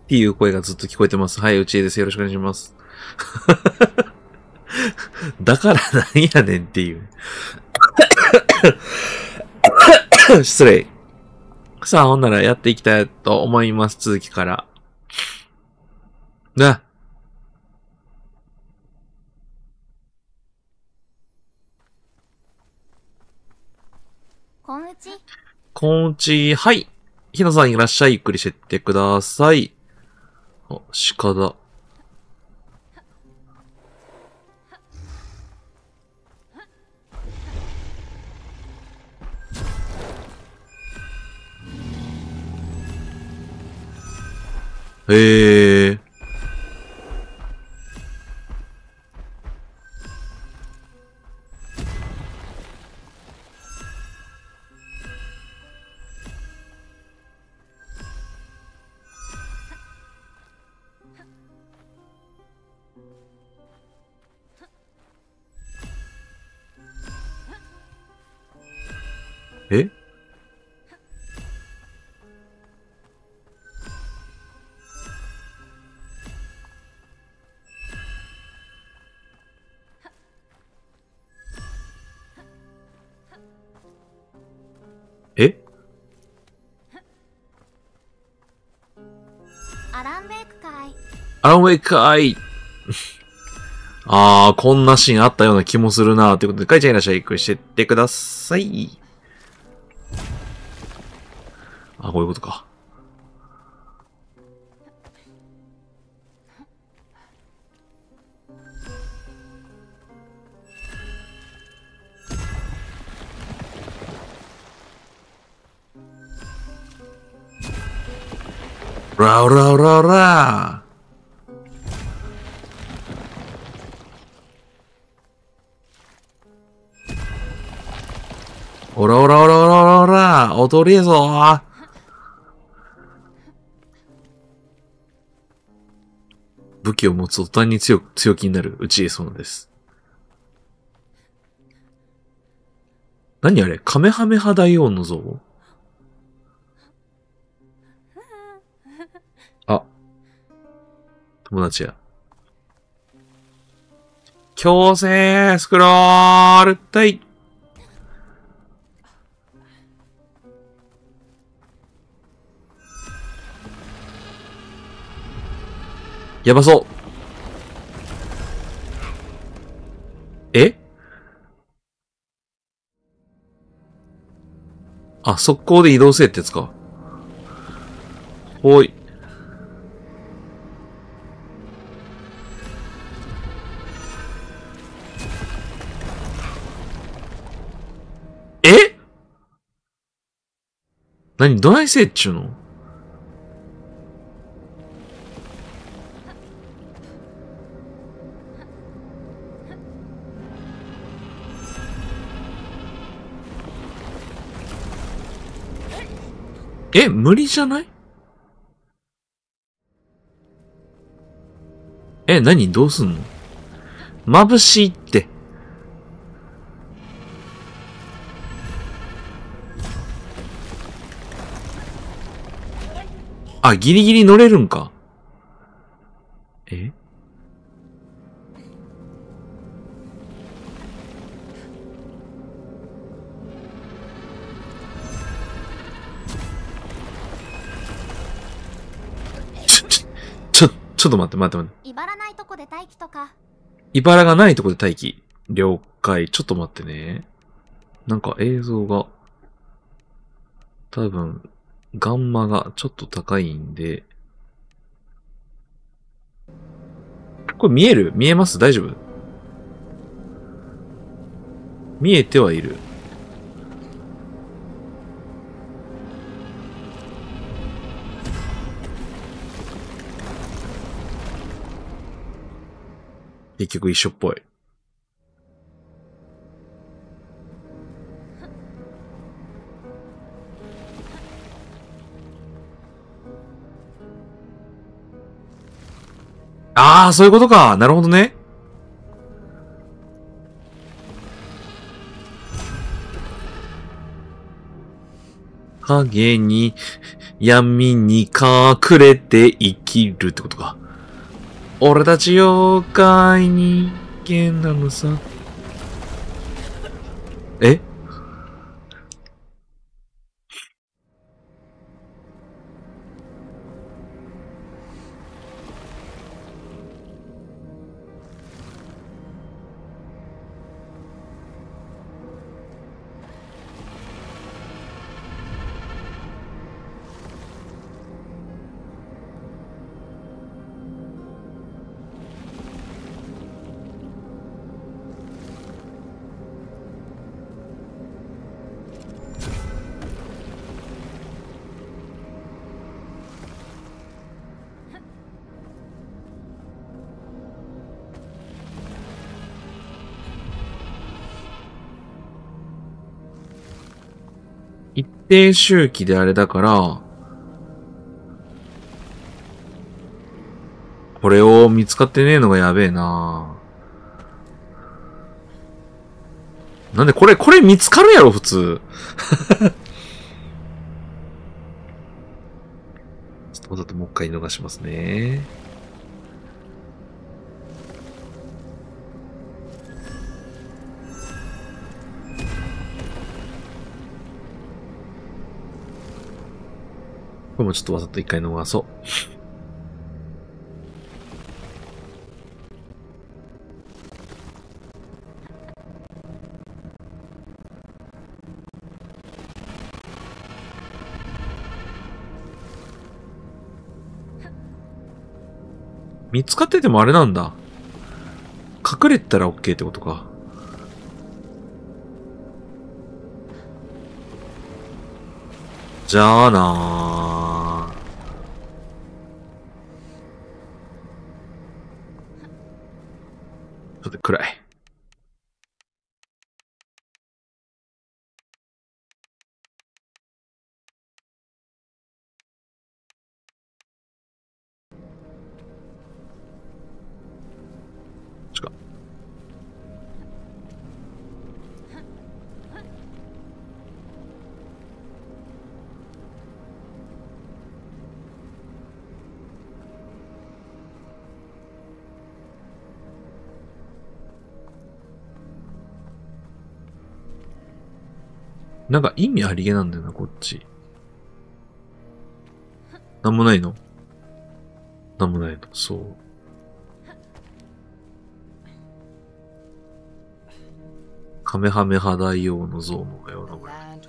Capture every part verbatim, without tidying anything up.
っていう声がずっと聞こえてます。はい、うちえです。よろしくお願いします。だからなんやねんっていう。失礼。さあ、ほんならやっていきたいと思います。続きから。な。 こんうちこんうち、はい。ひなさんいらっしゃい。ゆっくりしてってください。あ、鹿だ。へえ。ええアランベイクかい。 アランウェイかい。あー、こんなシーンあったような気もするなーということで、かいちゃんいらっしゃい。ゆっくりしてってください。あ、こういうことか。ラウラウラウラー。オラオラオラオラオラオラ踊りえぞー。武器を持つと途端に強く、強気になるうちえそうなんです。何あれカメハメハ大王の像あ、友達や。強制スクロールたい。やばそう。えあ、速攻で移動せえってやつか。ほい。え何どないせえっちゅうのえ、無理じゃないえ、何どうすんの眩しいって。あ、ギリギリ乗れるんか。えちょ、ちょ、ちょ、ちょっと待って待って待って。 いばらないとこで待機とか。 いばらがないとこで待機。了解。ちょっと待ってね。なんか映像が、多分、ガンマがちょっと高いんで、これ見える見えます大丈夫見えてはいる。結局一緒っぽい。ああ、そういうことか。なるほどね。 影に、闇に隠れて生きるってことか。俺たち妖怪人間なのさ。え？一定周期であれだから、これを見つかってねえのがやべえな。なんでこれ、これ見つかるやろ、普通。ちょっとわざともう一回逃しますね。これもちょっとわざと一回逃そう。見つかっててもあれなんだ。隠れてたら OK ってことか。じゃあなー。ちょっと暗い。なんか意味ありげなんだよな、こっち。なんもないの？なんもないの、そう。カメハメハ大王の像のような。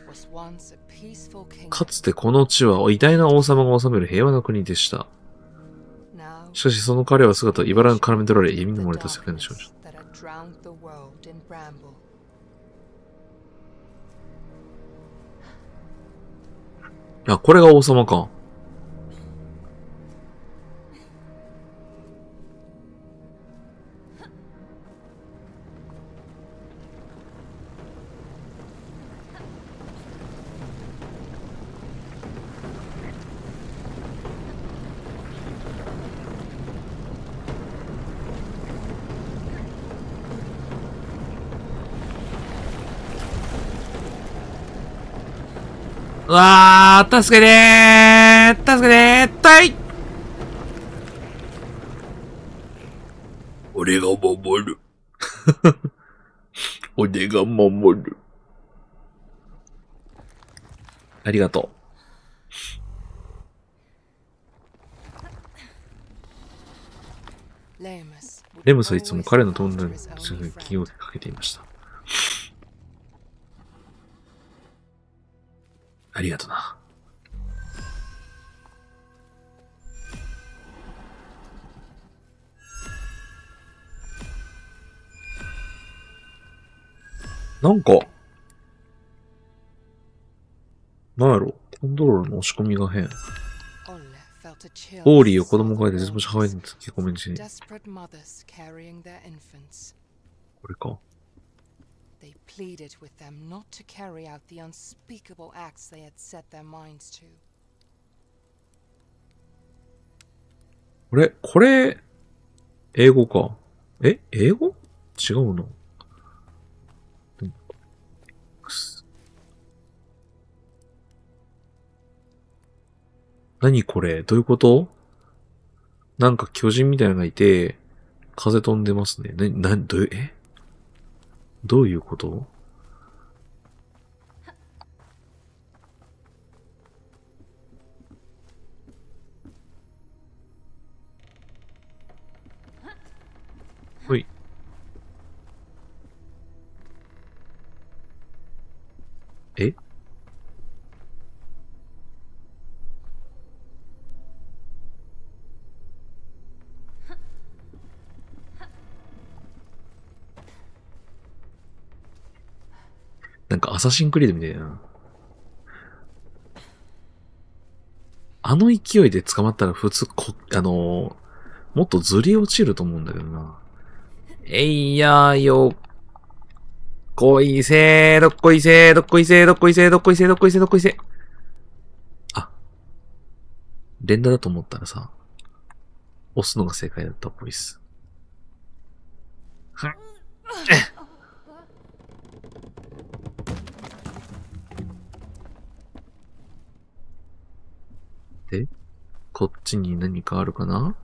かつてこの地は偉大な王様が治める平和な国でした。しかしその彼は姿を茨に絡め取られ、闇に漏れた世界の少女。あ、これが王様か。うわー、助けてー助けてーたい俺が守る。俺が守る。ありがとう。レムスはいつも彼の友達に気をかけていました。ありがとな。なんか、なんやろ、コントロールの押し込みが変。オーリーを子供がいて絶望し母親に突き込めんし。これか。 They pleaded with them not to carry out the unspeakable acts they had set their minds to. これ、これ、英語か。え英語違うの？ 何これ？どういうこと？なんか巨人みたいなのがいて、風飛んでますね。な、な、どういう、えどういうこと？ほい。え？なんかアサシンクリードみたいな。あの勢いで捕まったら普通こ、あのー、もっとずり落ちると思うんだけどな。えいやーよっこいせー、どっこいせー、どっこいせー、どっこいせー、どっこいせー、どっこいせー、どっこいせー。あ、連打だと思ったらさ、押すのが正解だったっぽいっす。で、こっちに何かあるかな？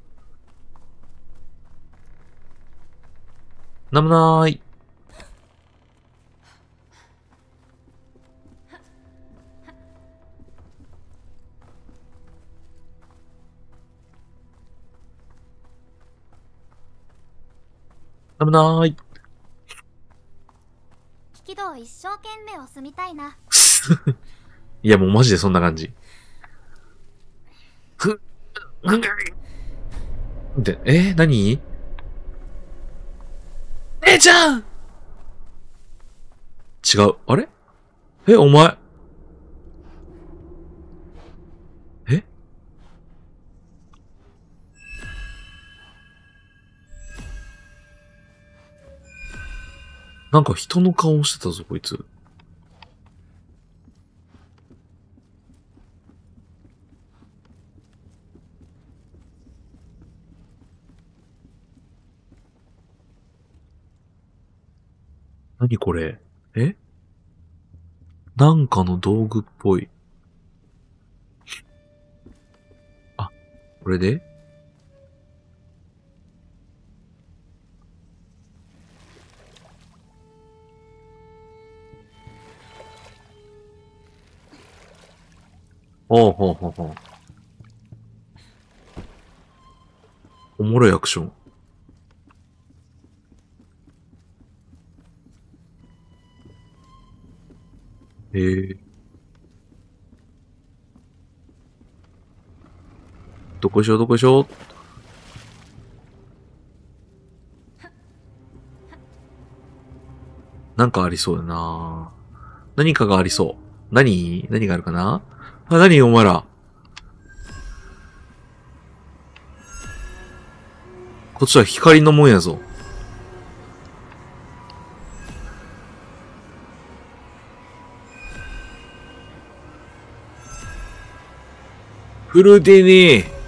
なんもなーい。なんもなーい。 引き戸を一生懸命押すみたいな。 いやもうマジでそんな感じ。ふ、ふで、えー、何？姉ちゃん！違う。あれ？え、お前。え？なんか人の顔してたぞ、こいつ。何これ？え？なんかの道具っぽい。あ、これで？ほうほうほうほう。おもろいアクション。へえ。どこいしょどこいしょ。なんかありそうだな。何かがありそう。何？何があるかな？あ、何お前ら。こっちは光のもんやぞ。フルでねえ。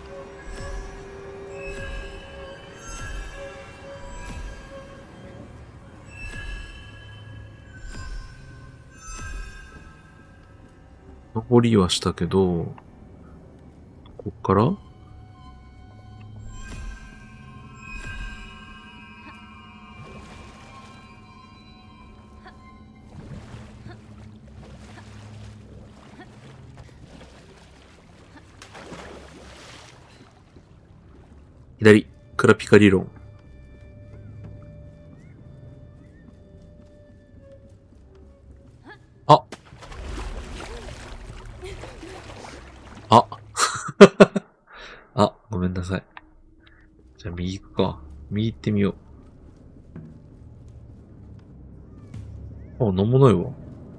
登りはしたけど、こっから左、クラピカ理論。あああ、ごめんなさい。じゃあ右行くか。右行ってみよう。あ、なんもないわ。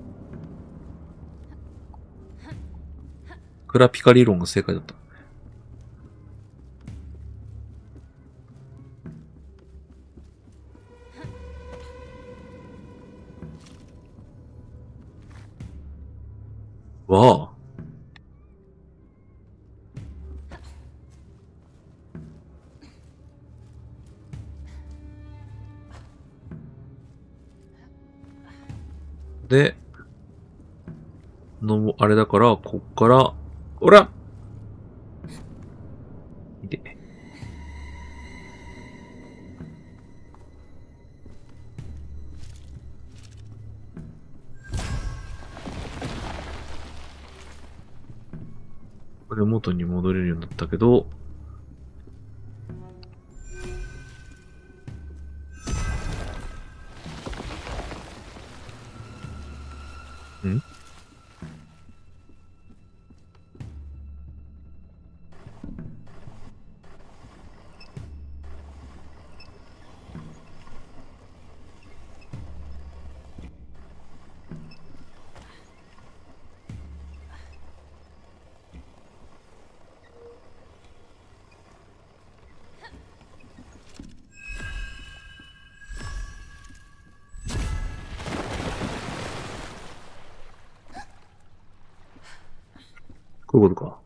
クラピカ理論が正解だった。わあ。で、の、あれだから、こっから、おらこれ元に戻れるようになったけど、ん？こういうことか。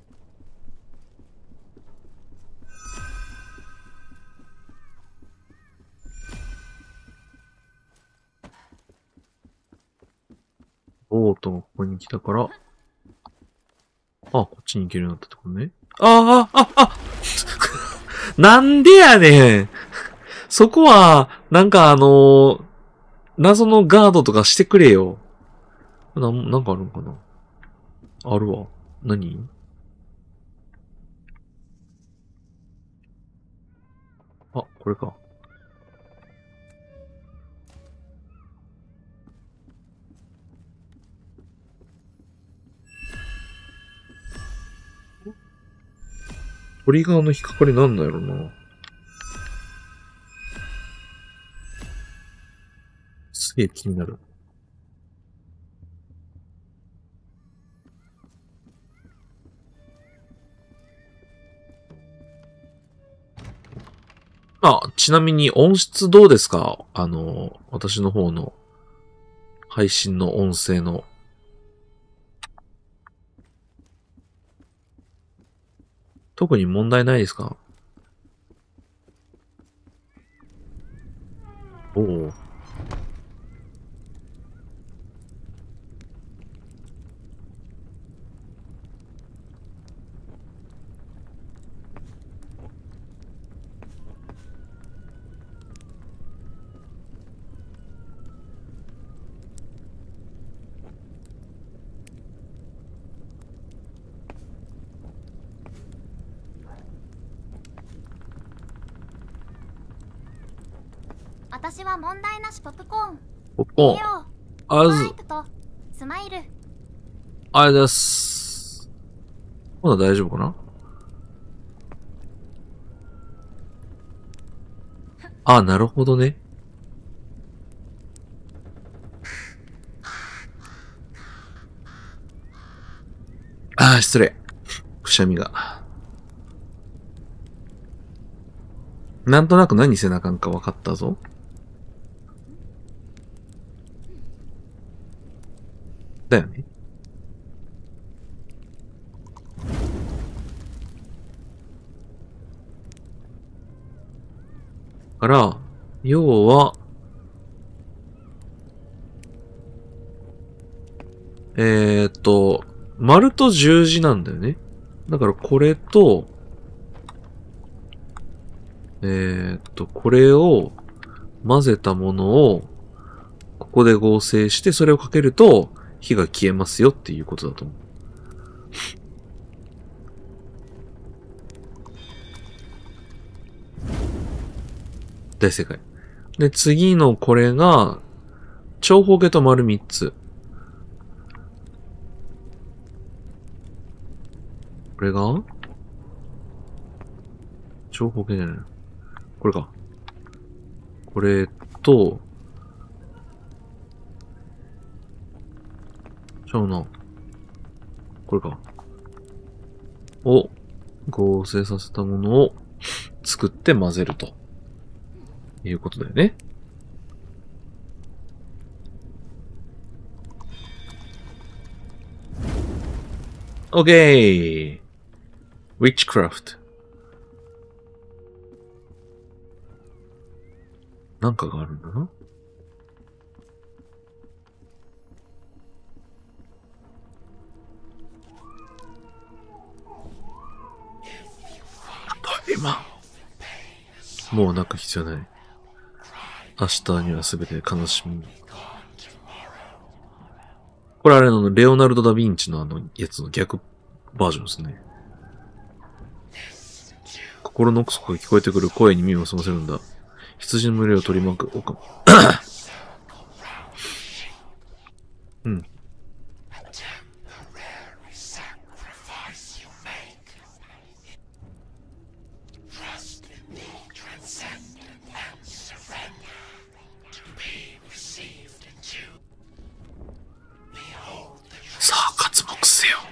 ボートがここに来たから、あ、こっちに行けるようになったってことね。ああ、あ、あ、なんでやねん。そこは、なんかあのー、謎のガードとかしてくれよ。な、なんかあるのかな？あるわ。何？あ、これか。トリガーの引っかかりなんだろうな。すげえ気になる。あ、ちなみに音質どうですか？あの、私の方の配信の音声の。特に問題ないですか？おお。 私は問題なしポップコーン。 ポップコーン。 レあず、 オマイクとスマイル。 あれです。まだ大丈夫かな？あ、なるほどね。あー、失礼。くしゃみが。なんとなく何せなあかんか分かったぞ。だよね。から、要は、えーっと、丸と十字なんだよね。だからこれと、えーっと、これを混ぜたものを、ここで合成して、それをかけると、火が消えますよっていうことだと思う。大正解。で、次のこれが、長方形と丸三つ。これが長方形じゃない。これか。これと、ちゃうな。これか。を合成させたものを作って混ぜるということだよね。OK! Witchcraft. なんかがあるんだな。今。もう泣く必要ない。明日にはすべて悲しみ。これあれのレオナルド・ダ・ヴィンチのあのやつの逆バージョンですね。 心の奥底が聞こえてくる声に耳を澄ませるんだ。羊の群れを取り巻く丘。うん。さあ、活目せよ。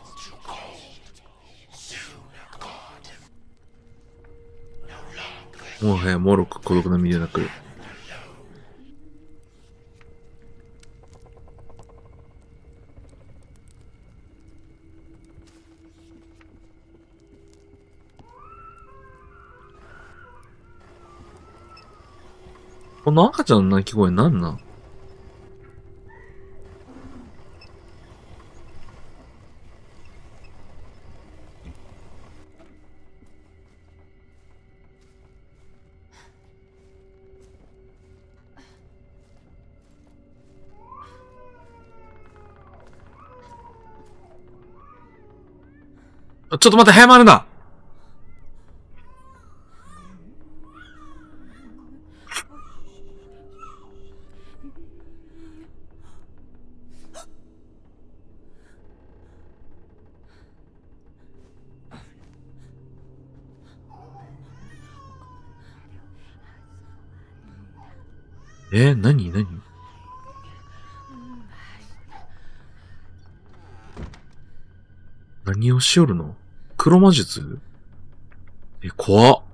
もはやもろく孤独な身でなく。この赤ちゃんの鳴き声なんなん？ちょっと待って、早まるな。えー、なになに？何をしよるの？黒魔術？え、怖っ。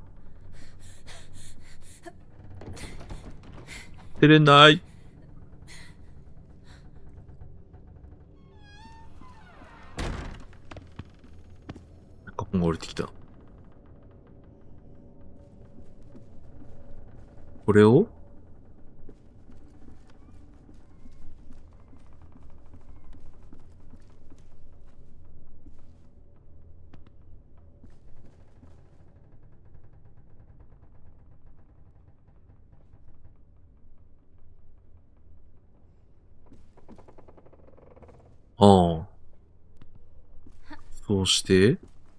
出れない。なんか本が降りてきた。これをああ。そうして、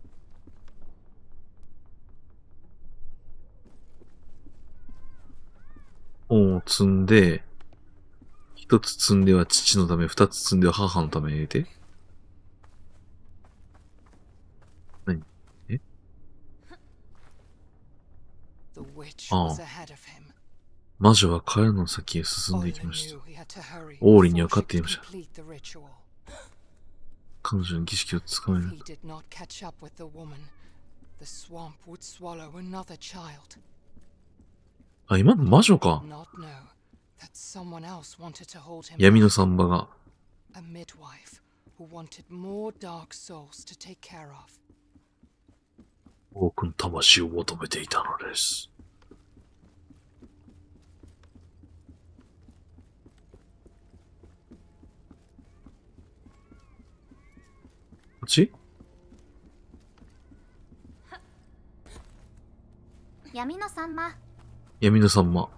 本を積んで、一つ積んでは父のため、二つ積んでは母のためにで。何？え？ああ。魔女は彼の先へ進んでいきました。オーリンには勝っていました。彼女の儀式をつかめる。あ、今の魔女か。闇のサンバが。多くの魂を求めていたのです。こっち？ 闇のサンマ。 闇のサンマ。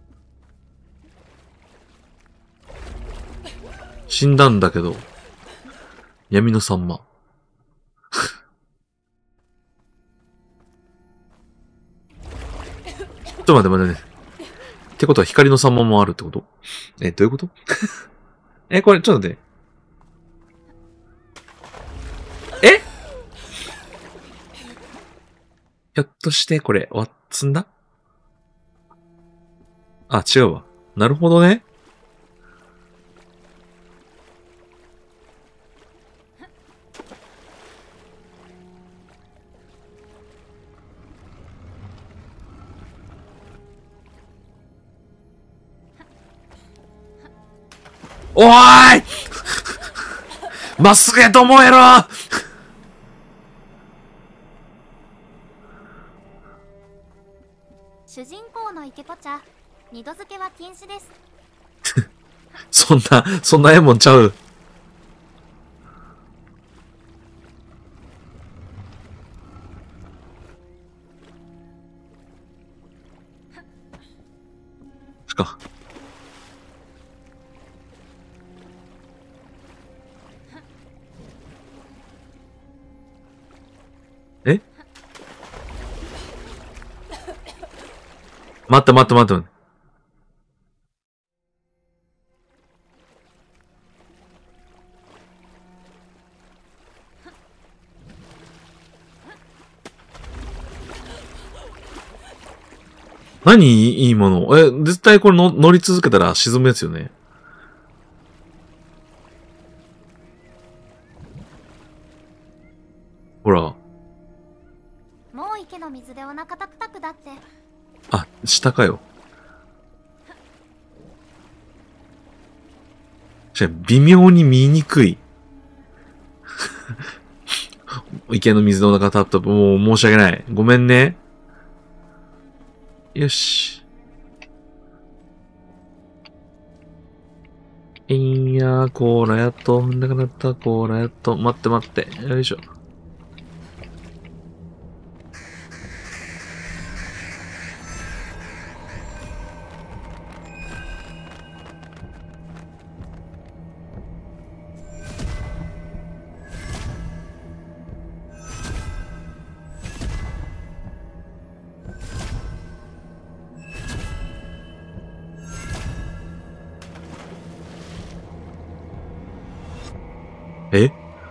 死んだんだけど。闇のサンマ。ちょっと待って待ってね。ってことは光のサンマもあるってこと？え、どういうこと？え、これ、ちょっと待って。え？ひょっとしてこれ、ワッツンだ？あ、違うわ。なるほどね。おーいまっすぐへと燃えろ主人公のイケポチャ、二度漬けは禁止です。 そんな、そんなええもんちゃう。しか。え？ 待って待って待って待って。何いいもの？え、絶対これの乗り続けたら沈むやつよね。ほら。 もう池の水でお腹タクタクだって。 あ、下かよ。じゃあ、微妙に見にくい。池の水でお腹タプタプ、もう申し訳ない。ごめんね。よし。いやー、こーらやっと。なくなった、こーらやっと。待って待って。よいしょ。え？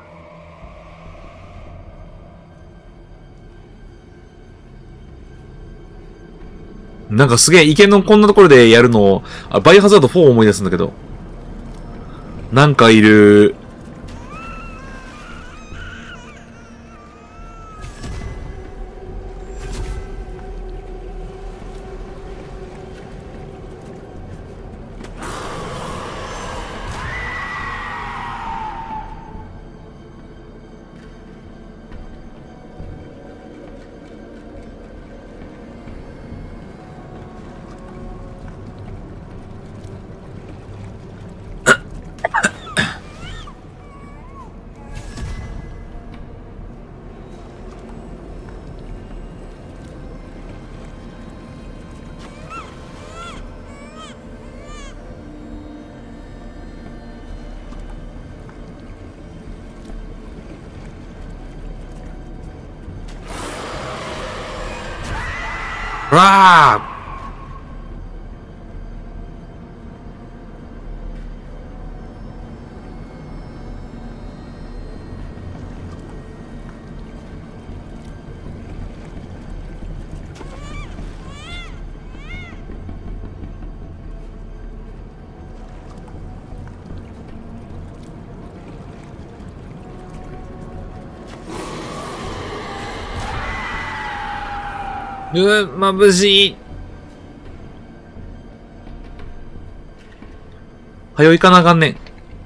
なんかすげえ池のこんなところでやるの、あ、バイオハザードフォーを思い出すんだけど。なんかいる。わあ！うわ、眩しい。はよ行かなあかんねん。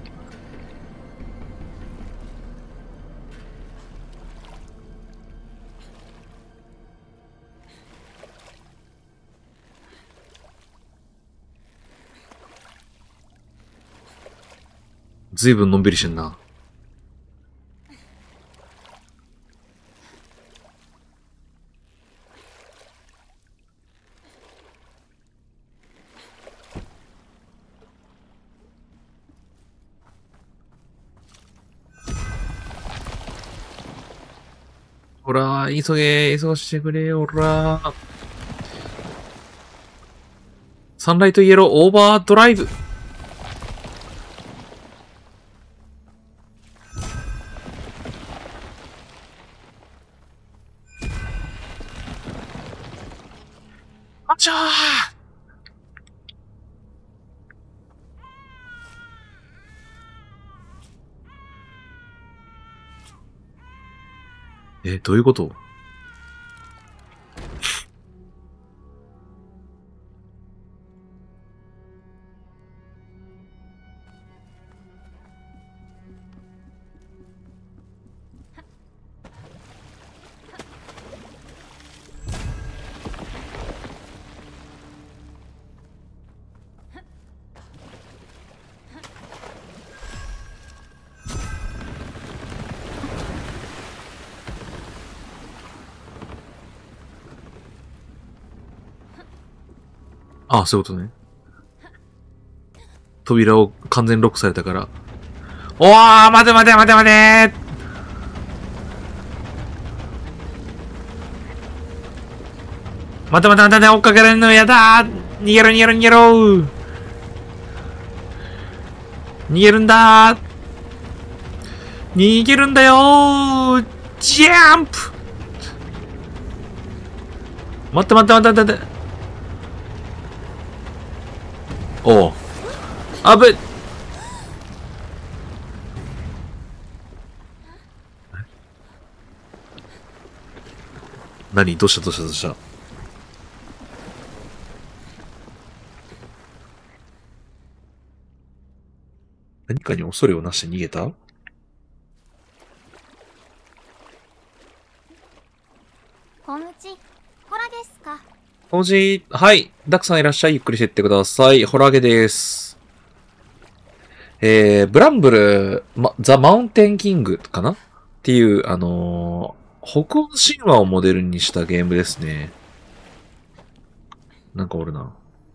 ずいぶんのんびりしてんな。ほら、急げ、急がしてくれよ、ほら。サンライトイエローオーバードライブ。あちゃー。え、どういうこと？ああ、そういうことね。扉を完全ロックされたから。おー、待て待て待て待てー。 待て待て待て、追っかけられるのやだー。逃げろ逃げろ逃げろー。逃げるんだー。逃げるんだよー。ジャンプ。待って待って待って待って。おう。あぶっ。何どうしたどうしたどうした。何かに恐れをなして逃げた？ こんうち、ホラですか？ おじ、はい。ダクさんいらっしゃい。ゆっくりしてってください。ホラゲです。えー、ブランブル、ま、ザ・マウンテン・キングかなっていう、あのー、北欧神話をモデルにしたゲームですね。なんかおるな。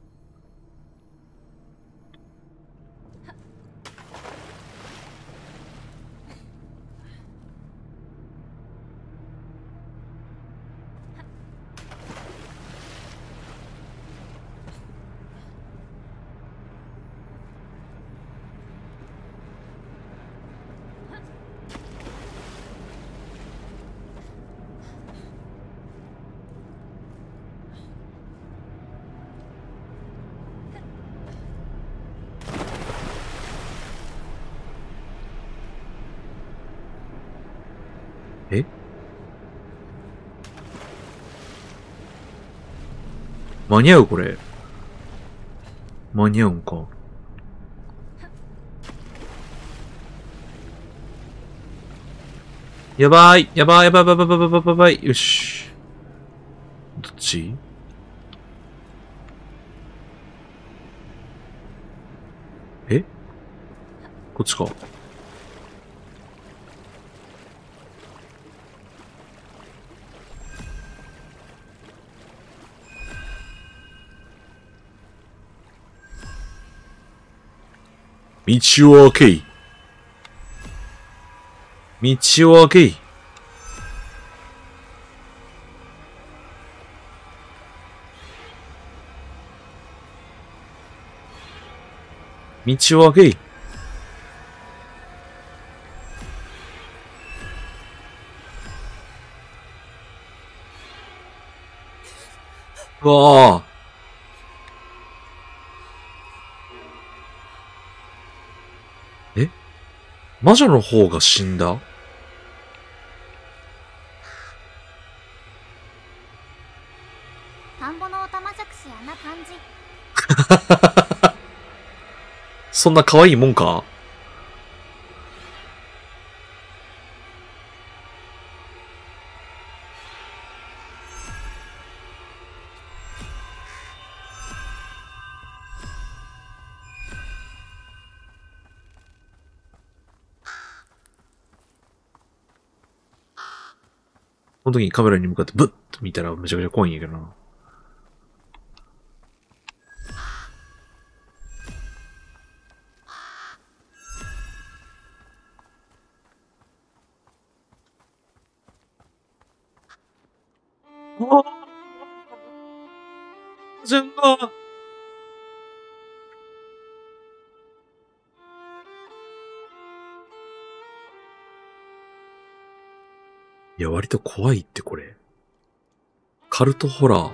え？間に合うこれ。間に合うんか。やばい。やばいやばいやばいやばいやばいやばい。よし。どっち？え？こっちか。道を開けい。道を開けい。道を開けい。うわあ。え？魔女の方が死んだ？ 田んぼのおたまじゃくしあんな感じ。 そんな可愛いもんか？この時にカメラに向かってブッと見たらめちゃくちゃ怖いんやけどな。ああ、じゃんが。いや、割と怖いってこれ。カルトホラー。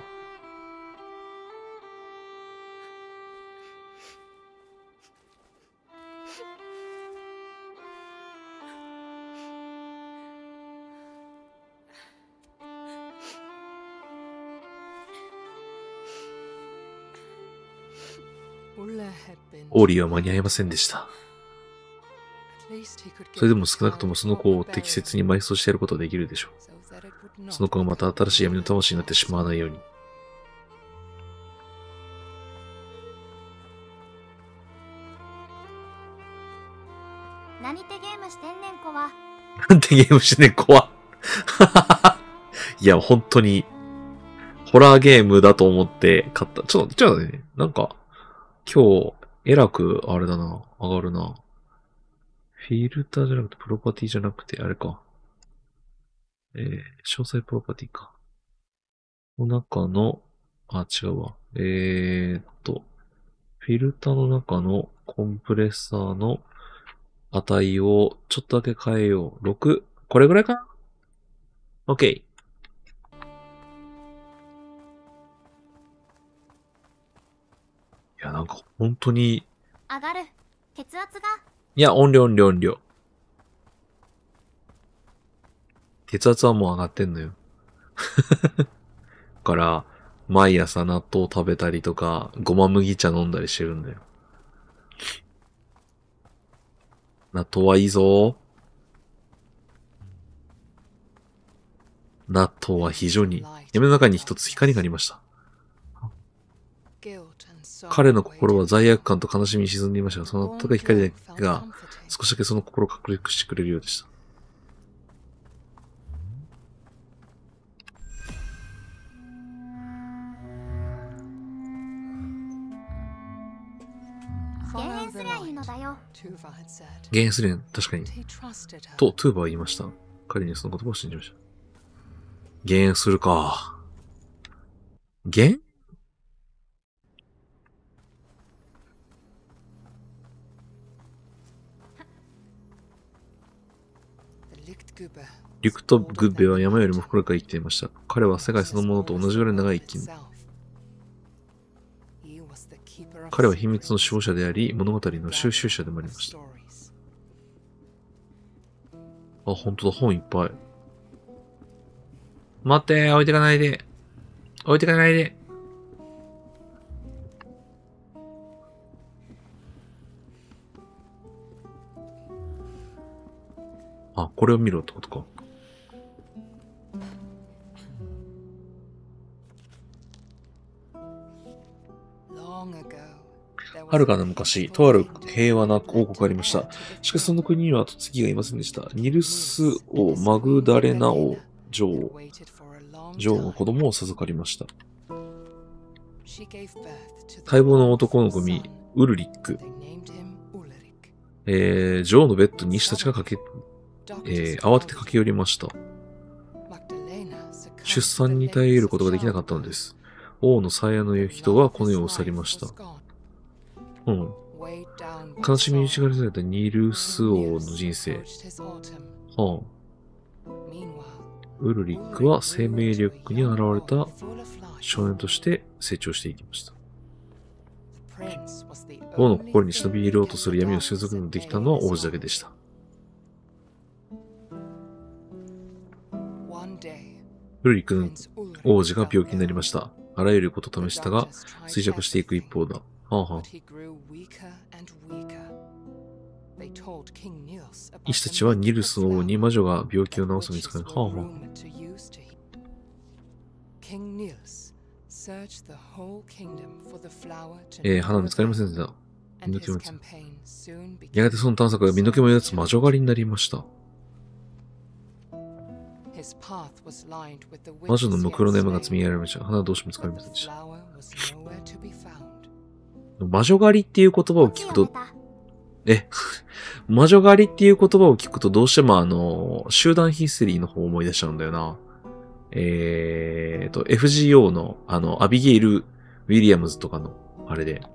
オーリーは間に合いませんでした。それでも少なくともその子を適切に埋葬してやることはできるでしょう。その子がまた新しい闇の魂になってしまわないように。 何てゲームしてんねんこは。 なんてゲームしてんねん怖っ。いや、本当に、ホラーゲームだと思って買った。ちょっと、ちょっとね、なんか、今日、えらく、あれだな、上がるな。フィルターじゃなくて、プロパティじゃなくて、あれか。えー、詳細プロパティか。の中の、 あ、違うわ。えーっと、フィルターの中のコンプレッサーの値をちょっとだけ変えよう。ろく。これぐらいかな？ OK。いや、なんか本当に、 上がる。血圧が。 いや、音量音量音量。血圧はもう上がってんのよ。だから、毎朝納豆食べたりとか、ごま麦茶飲んだりしてるんだよ。納豆はいいぞ。納豆は非常に、闇の中に一つ光がありました。彼の心は罪悪感と悲しみに沈んでいましたが、その高い光だけが少しだけその心を確認してくれるようでした。 減塩すりゃいいのだよ。 減塩するん、確かに。と、トゥーバは言いました。彼にその言葉を信じました。減塩するか。減？リュクト・グッベは山よりも深く生きていました。彼は世界そのものと同じぐらい長い生き物。彼は秘密の守護者であり、物語の収集者でもありました。あ、ほんとだ、本いっぱい。待ってー、置いてかないで。置いてかないで。あ、これを見ろってことか。遥かな昔、とある平和な王国がありました。しかしその国には嫁ぎがいませんでした。ニルス王マグダレナ王女王。女王の子供を授かりました。待望の男の子にウルリック。えー、女王のベッドに医師たちが駆け、えー、慌てて駆け寄りました。出産に耐え得ることができなかったのです。王の最愛の人はこの世を去りました。うん。悲しみに打ち枯らされたニルス王の人生。はあ。ウルリックは生命力に現れた少年として成長していきました。王の心に忍び入ろうとする闇を収束できたのは王子だけでした。ウルリックの王子が病気になりました。あらゆることを試したが、衰弱していく一方だ。はあはあ、医師たちはニルスの王に魔女が病気を治すのに使う。はあはあ、えー、花は見つかりませんでした。やがてその探索が身の毛もよだつ魔女狩りになりました。魔女のムクロの山が積み上げられました。花はどうしても見つかりませんでした。魔女狩りっていう言葉を聞くと、え、魔女狩りっていう言葉を聞くとどうしてもあの、集団ヒステリーの方を思い出しちゃうんだよな。えーと、エフジーオー のあの、アビゲイル・ウィリアムズとかの、あれで。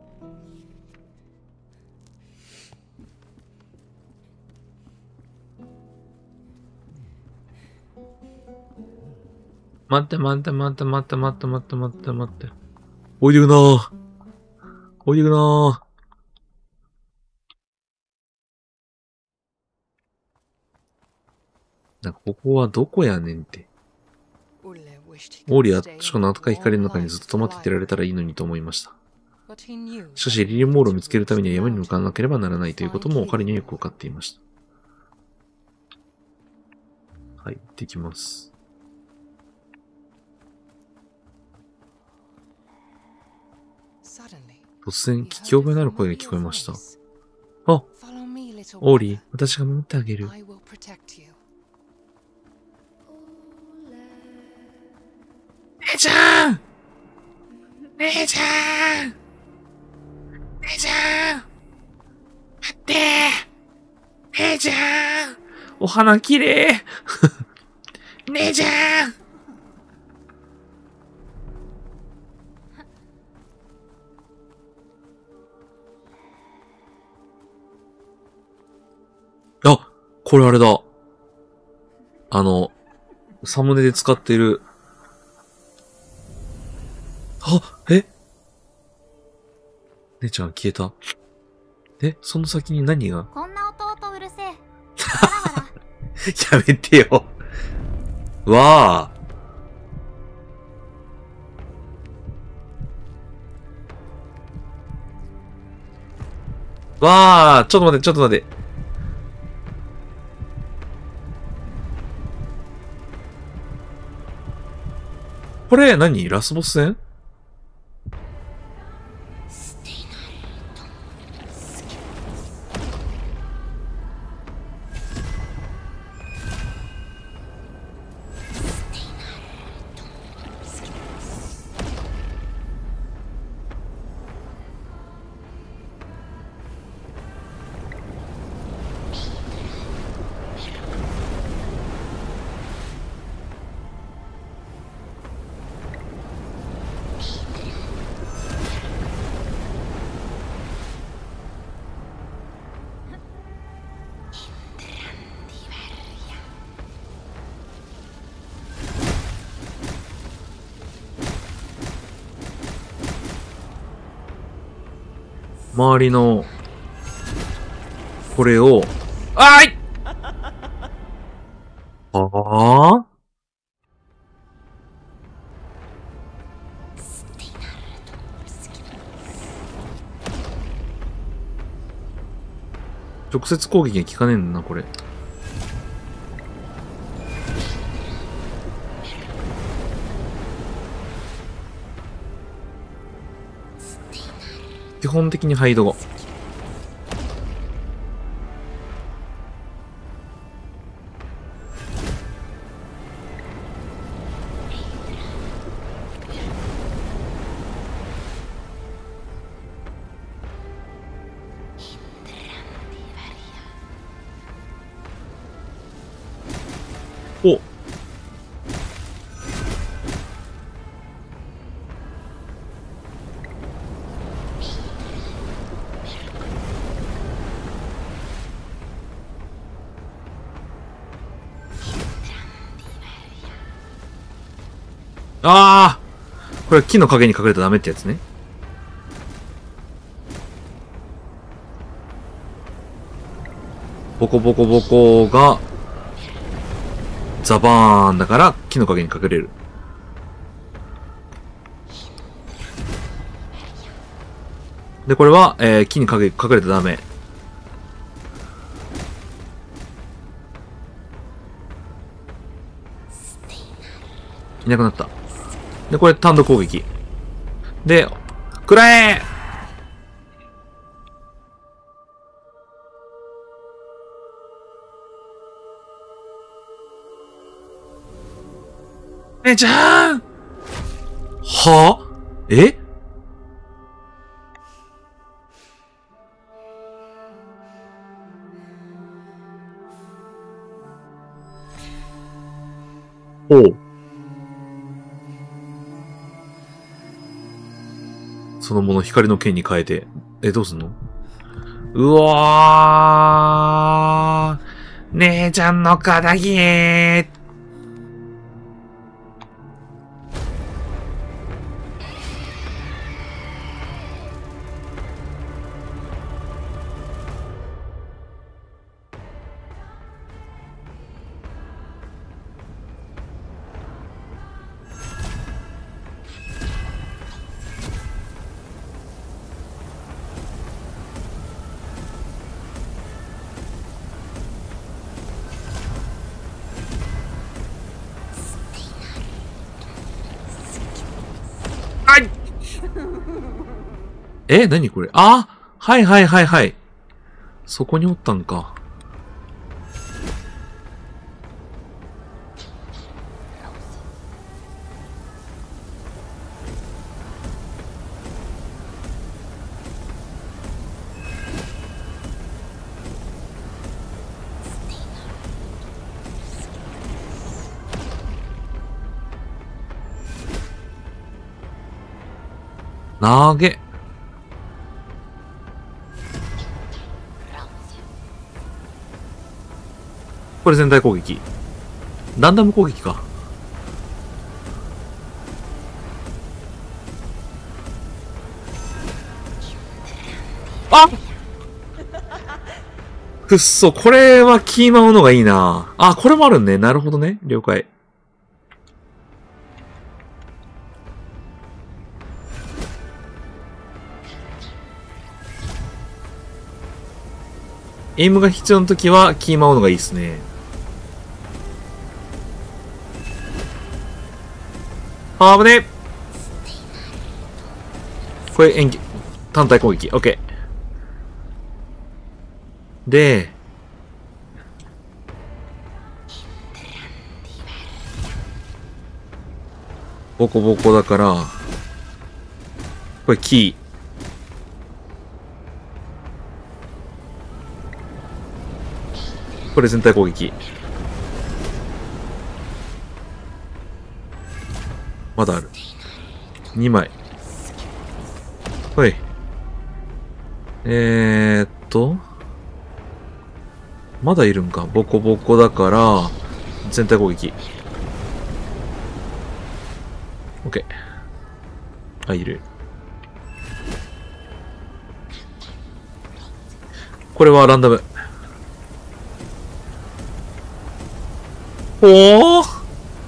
待って待って待って待って待って待って待って待って。おいでくなー。おいでくなー。なんかここはどこやねんって。オーリは確かの暖かい光の中にずっと止まっていてられたらいいのにと思いました。しかしリリモールを見つけるためには山に向かわなければならないということも彼にはよくわかっていました。はい、行ってきます。突然、聞き覚えのある声が聞こえました。あ、オーリー、私が守ってあげる。姉ちゃん！姉ちゃん！姉ちゃん！待って！姉ちゃん！お花きれい！姉ちゃん！ これあれだ。あの、サムネで使ってる。あ、え姉ちゃん消えた。え、その先に何がこんな弟うるせえ。わらわやめてよ。わあ。わあ、ちょっと待って、ちょっと待って。これ何ラスボス戦周りの、これを、あーいああ直接攻撃が効かねえんだな、これ。基本的にハイド後。おああこれは木の陰に隠れたらダメってやつね。ボコボコボコが、ザバーンだから木の陰に隠れる。で、これは、えー、木に隠れ、隠れてダメ。いなくなった。で、これ単独攻撃。で、くらえ姉ちゃんはえおう。そのもの光の剣に変えて。え、どうすんの？うわー。姉ちゃんの仇ー。え、なにこれ？あはいはいはいはい。そこにおったんか。なげ。 これ全体攻撃。ランダム攻撃か。あくっそ、これはキーマウのがいいな。あ、これもあるね。なるほどね。了解。エイムが必要なときは、キーマウのがいいですね。あぶねえ。これ演技、単体攻撃。オッケー。で、ボコボコだから、これキー。これ全体攻撃。まだある。にまい。ほい。えーっと。まだいるんか。ボコボコだから、全体攻撃。オッケー。あ、いる。これはランダム。おー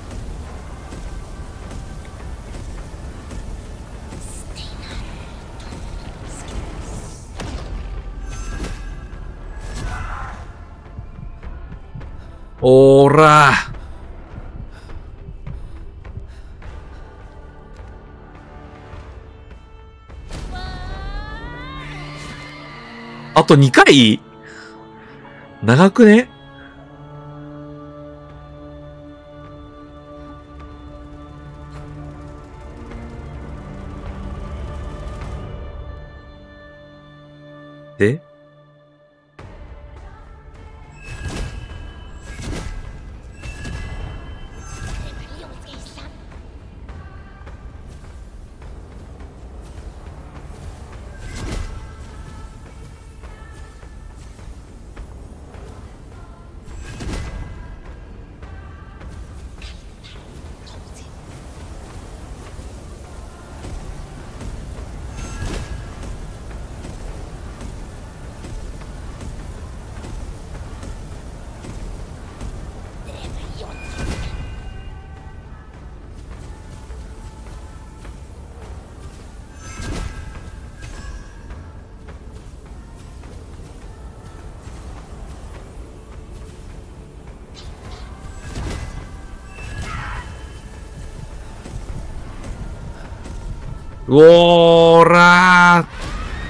おーらーあとにかい長くね？でうおーらー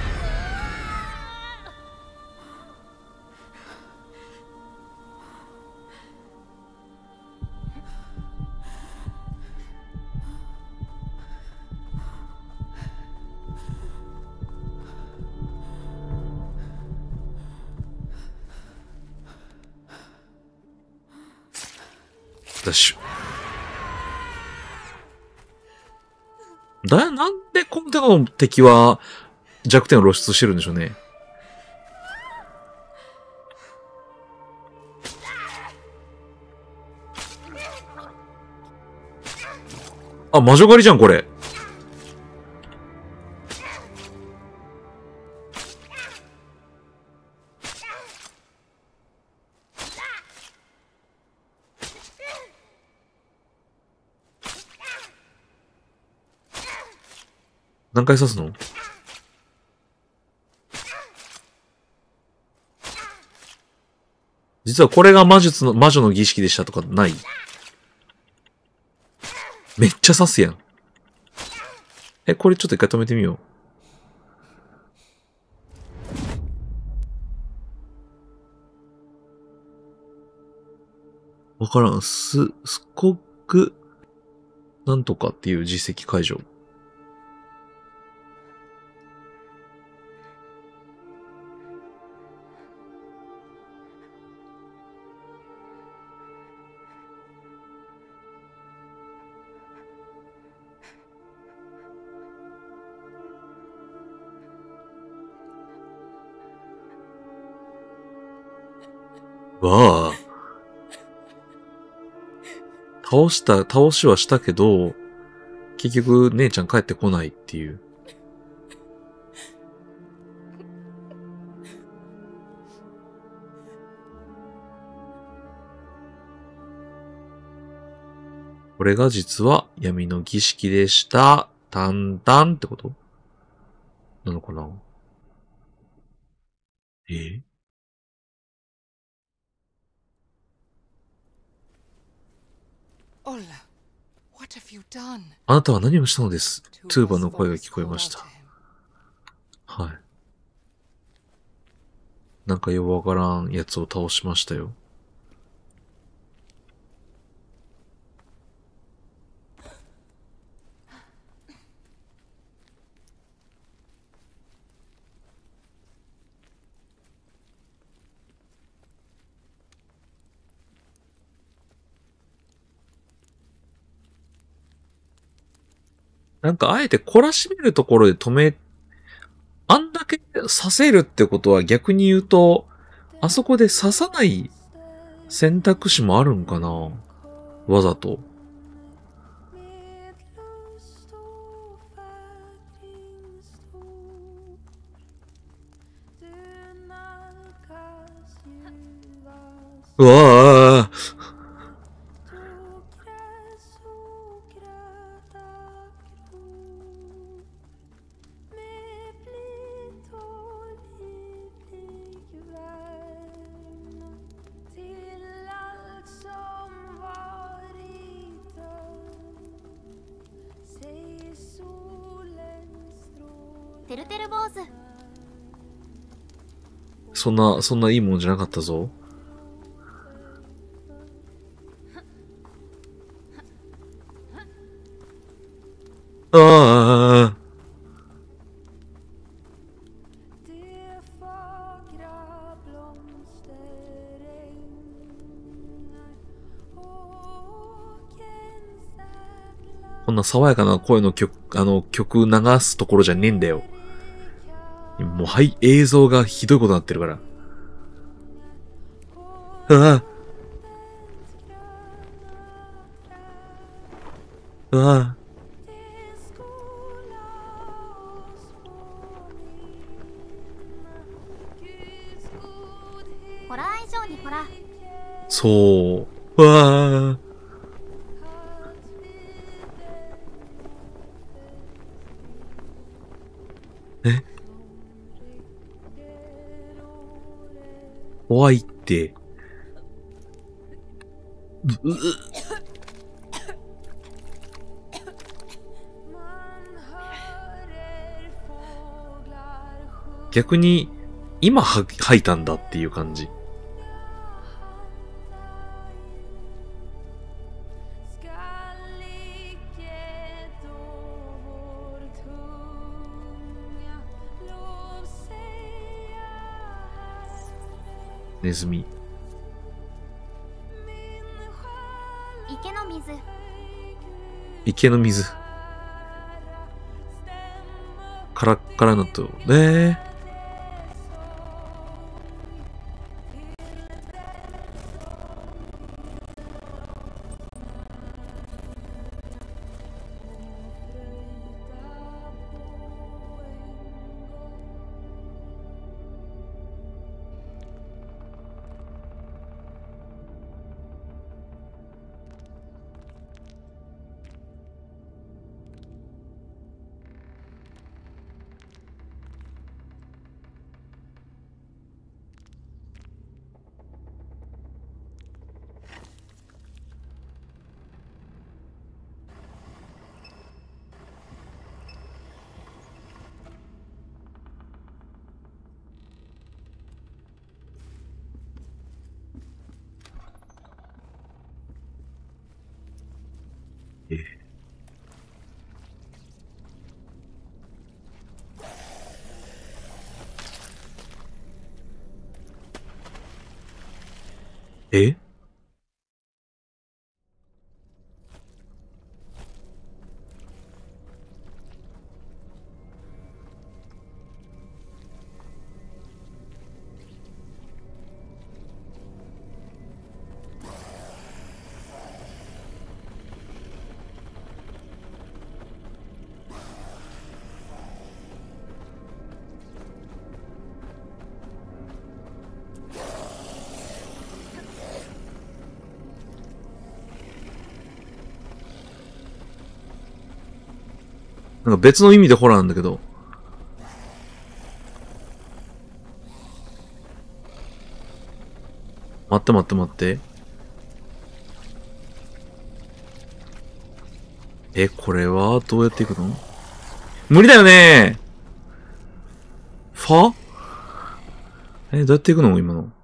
ダッシュ。だ、なんでこの手の敵は弱点を露出してるんでしょうね。あ、魔女狩りじゃん、これ。何回刺すの？実はこれが魔術の、魔女の儀式でしたとかない？めっちゃ刺すやん。え、これちょっと一回止めてみよう。わからん。す、すこぐ、なんとかっていう実績解除。わあ。 倒した、倒しはしたけど、結局姉ちゃん帰ってこないっていう。これが実は闇の儀式でした。タンタンってことなのかな。えオラ、what have you done? あなたは何をしたのです。トゥーバの声が聞こえました。はい。なんかよくわからんやつを倒しましたよ。なんかあえて懲らしめるところで止め、あんだけ刺せるってことは逆に言うと、あそこで刺さない選択肢もあるんかな、わざと。うわぁ。 てるてる坊主。 そんな、そんないいもんじゃなかったぞ。ああ。こんな爽やかな声の曲、あの曲流すところじゃねえんだよ。もうはい、映像がひどいことになってるから。ああ。ああ。 ホラー以上にホラー。 そう。わあ。え？怖いって。う、う、逆に、今は吐いたんだっていう感じ。ネズミ。 池の水。 池の水。カラッカラのと、ねえ。え？ なんか別の意味でホラーなんだけど。待って待って待って。え、これはどうやっていくの？無理だよねー。ファ？え、どうやっていくの今の。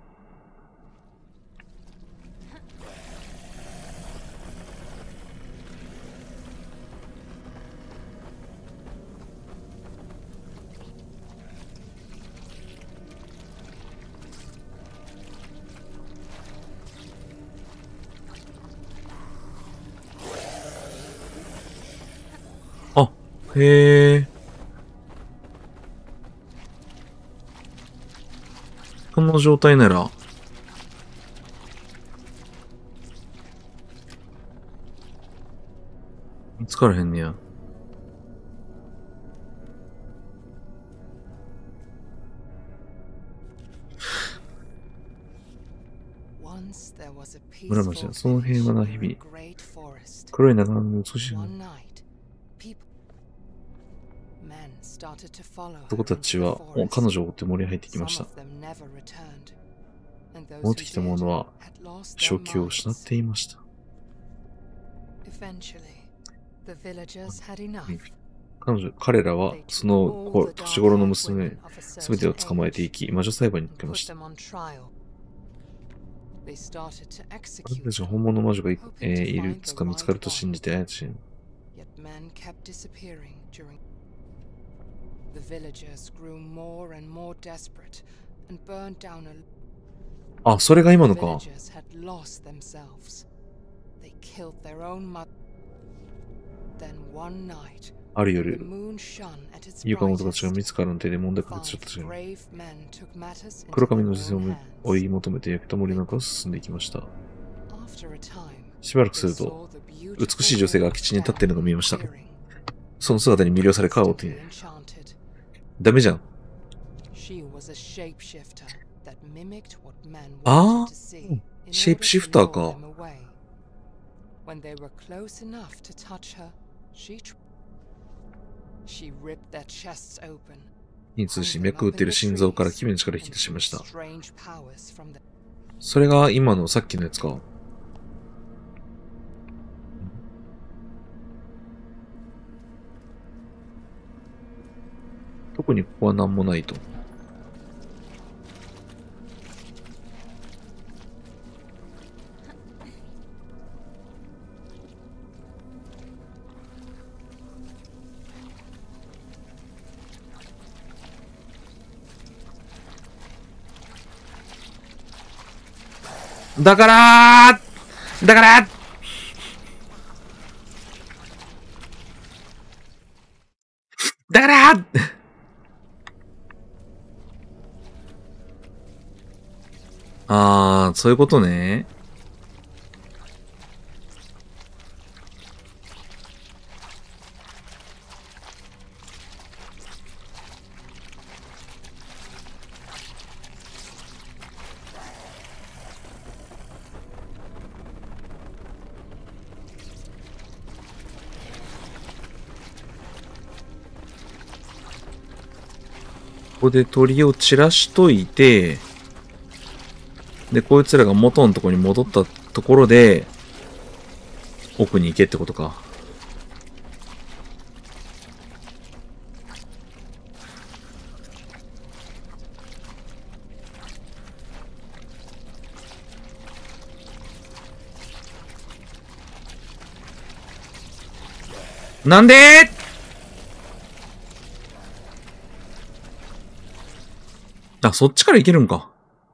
あ、へえ。この状態なら、見つからへんねや。村町はその平和な日々、黒い長髪の美しい男たちは彼女を追って森に入ってきました。戻ってきた者は正気を失っていました。彼女、彼らはその年頃の娘すべてを捕まえていき、魔女裁判にかけました。私たちが本物の魔女がい,、えー、いるつか見つかると信じて操り、あ、それが今のか。ある夜、勇敢者たちが自らの手で問題解決しようとして、黒髪の女性を追い求めて焼けた森の中を進んでいきました。しばらくすると、美しい女性が空き地に立っているのが見えました。その姿に魅了され川を手に。ダメじゃん。ああ、シェイプシフターか。に通し、脈打っている心臓から奇妙な力を引き出しました。それが今のさっきのやつか。特にここは何もないと。だからーだからーだからーあー、そういうことね。ここで鳥を散らしといて、で、こいつらが元のところに戻ったところで、奥に行けってことか。なんでーあ、そっちから行けるんか。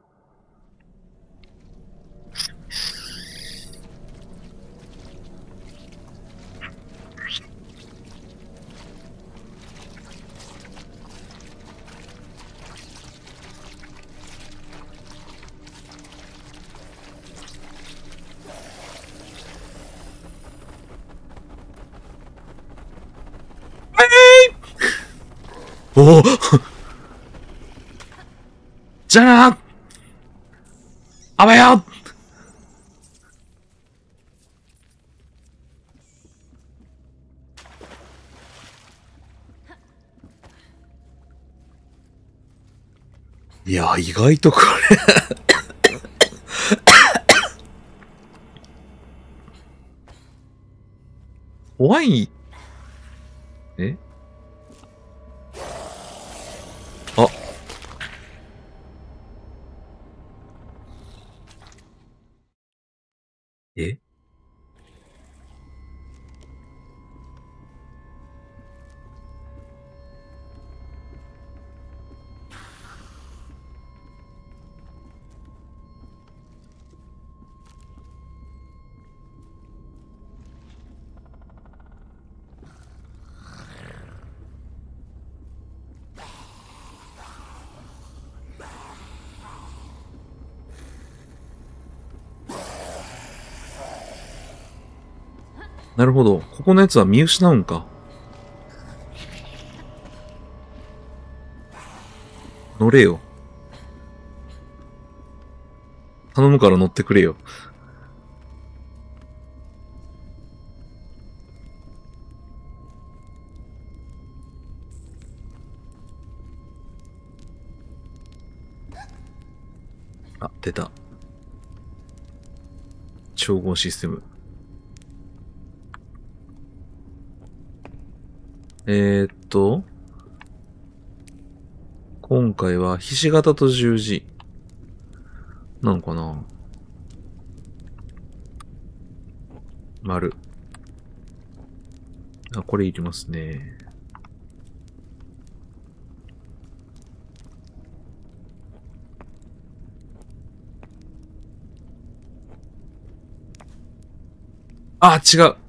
おおじゃあなあばよいや、意外とこれ怖い。えあ。えなるほど。ここのやつは見失うんか。乗れよ。頼むから乗ってくれよ。あ、出た。調合システム。えー、っと、今回はひし形と十字。なのかな？丸。あ、これいりますね。あ、違う。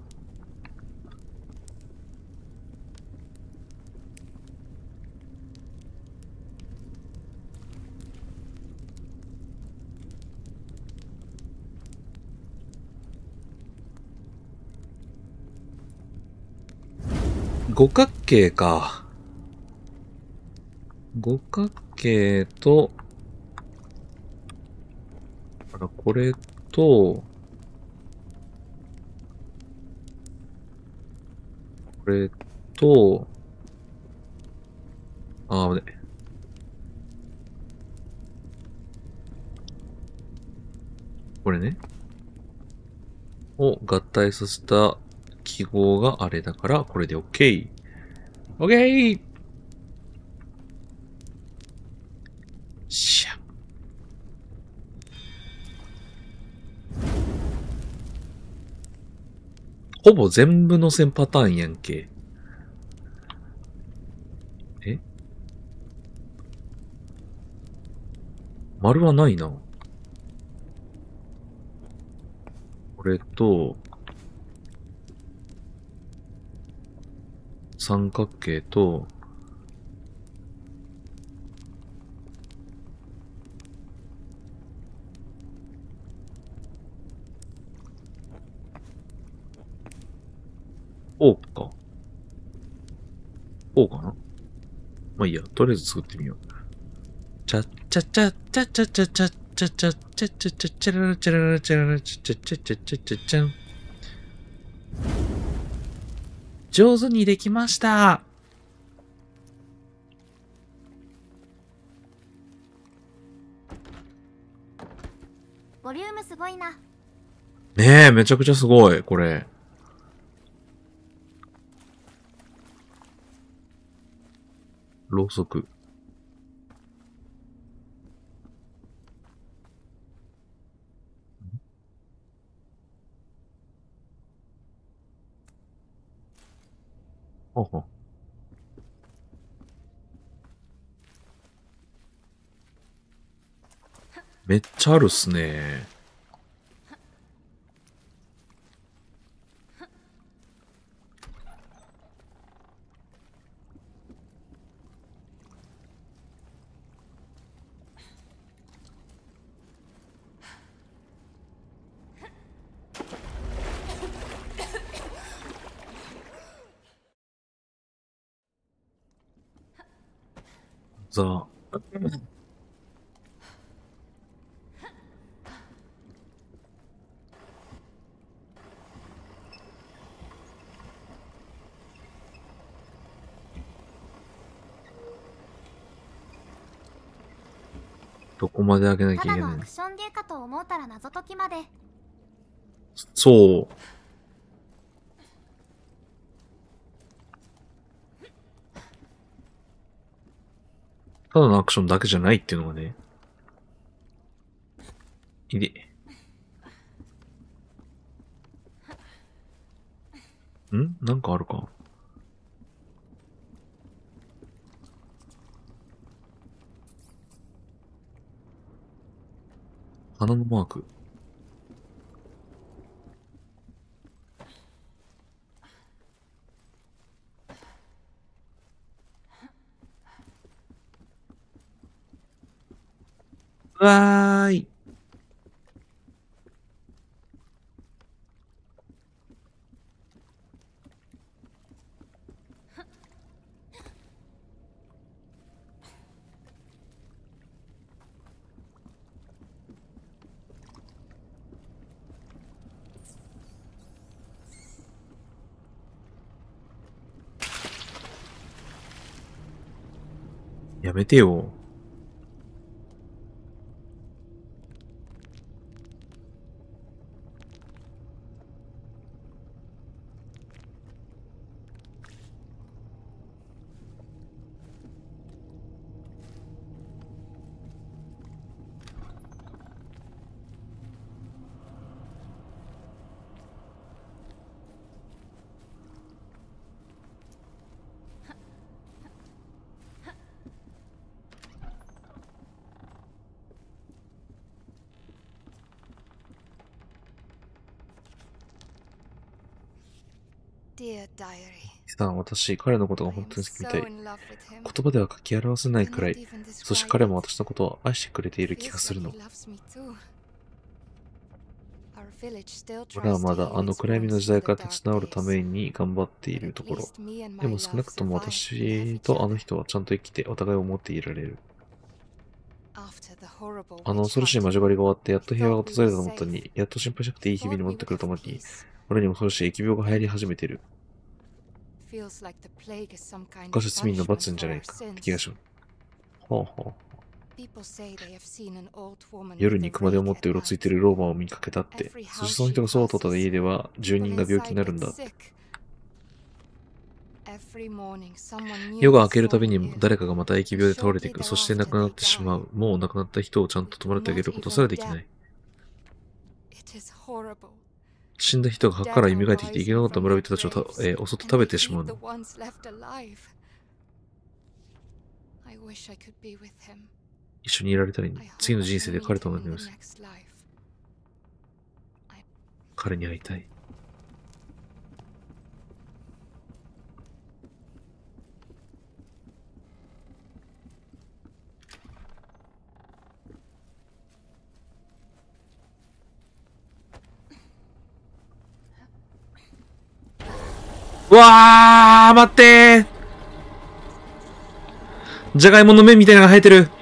五角形か。五角形と、あら、これと、これと、あ、危ね。これね。を合体させた記号があれだから、これで OK。OK! しゃ。ほぼ全部の線パターンやんけ。え？丸はないな。これと、三角形と、こうか。こうかな。まあいいや、とりあえず作ってみよう。ちゃっちゃちゃちゃちゃちゃちゃちゃちゃちゃちゃちゃちゃららちゃららちゃららちゃちゃちゃちゃちゃちゃちゃん。上手にできました。 ボリュームすごいな。 ねえ、めちゃくちゃすごい、これ。ろうそく。ほほ。めっちゃあるっすね。ザ。 どこまで上げなきゃいけないの？ ただのアクションゲーかと思うたら謎解きまで。 そう。ただのアクションだけじゃないっていうのがね。いで。んなんかあるか？花のマーク。わーい。やめてよ。 Dear diary, さあ、私、彼のことが I 本 am 当に好きみ so たい。 in love with him. 言葉では書き表せないくら Cannot い。 even そして describe 彼も it. 私のことを愛してくれている気が Feels する like の。 he loves me too. Our village still 俺は tries ま to だ heal あの its 暗闇の wounds 時代 from か the ら立ち dark 直るた days. めに頑張ってい But る at ところ。 least me and で my も少な love くとも survived and have 私 each とあの other. 人はちゃんと生きてお互いを思っていられる。 After the horrible あの witch 恐ろしい hunt, 魔女狩りが終わってやっ we と平和が thought we 訪 were れたと思ったの safe. に、やっと心配しなくて We いい日々 thought に we 戻って would くると have 思い、 peace. 俺にも恐ろしい疫病が流行り始めている。 Feels like the plague is some kind 過 of 失民の punishment 罰なんじゃ for ない our かって気が sins. します。ほうほう。 People say they have seen an old woman 夜 with に a 熊手を持 rake ってう at ろつい night. ている老婆を見かけたって。 Every そして house その she 人がそうを通った passes, 家では住 people 人が病気 inside になる get んだ。 sick. Every morning, someone new 夜が明 has けるたび fallen に ill. 誰かがまた疫病で倒れてい Shortly く。そして亡く thereafter, なっ they てしま die. う。もう亡くなった人をちゃん We と弔ってあげ cannot ることすら even できな dab. い。 It is horrible. 死んだ人が墓から蘇ってきて生き残った村人たちをた、えー襲って食べてしまう And の。 they eat the ones left alive. I wish I could be with him. 一緒にいられたらいい I ね。次 hope の I 人生 can で meet 彼と him 同 in じ the です。 next life. 彼に会いたい。うわー待ってー、じゃがいもの芽みたいなのが生えてる。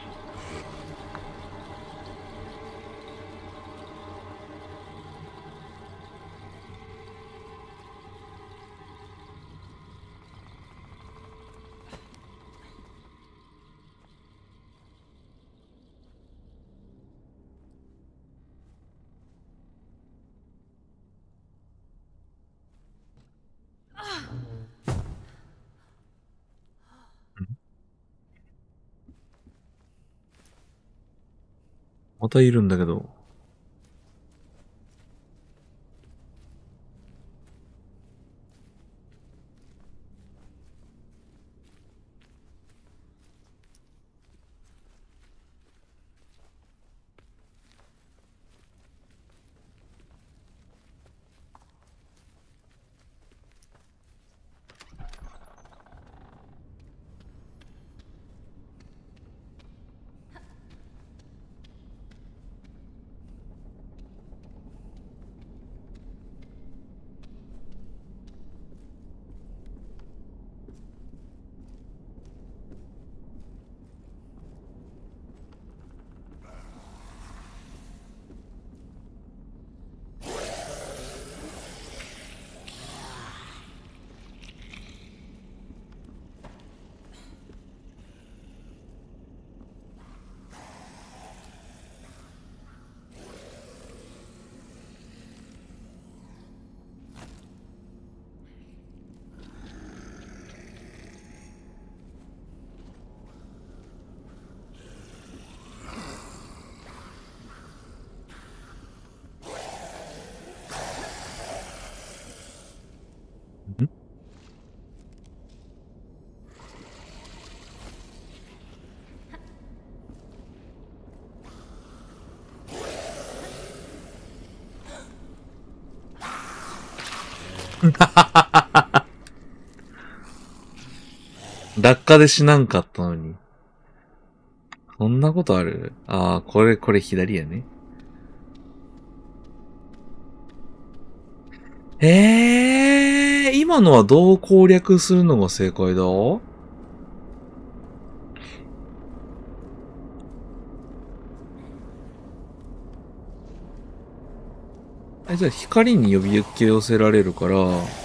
またいるんだけど。 落下で死なんかったのに。そんなことある？ああ、これ、これ左やね。ええー、今のはどう攻略するのが正解だ？え、じゃあ光に呼び寄せられるから、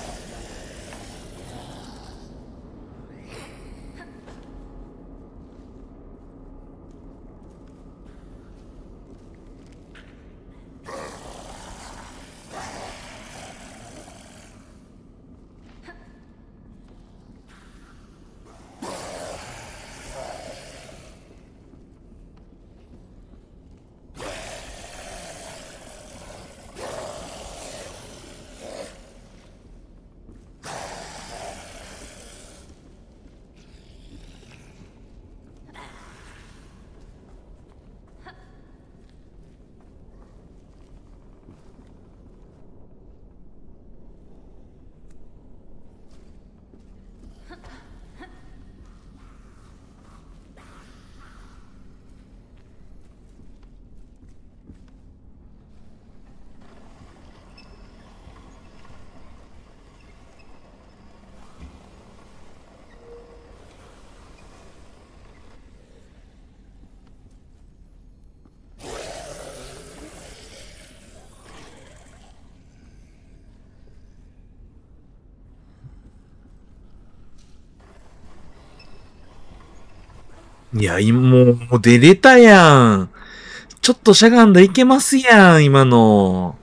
いや、いもう、もう出れたやん。ちょっとしゃがんだいけますやん、今の。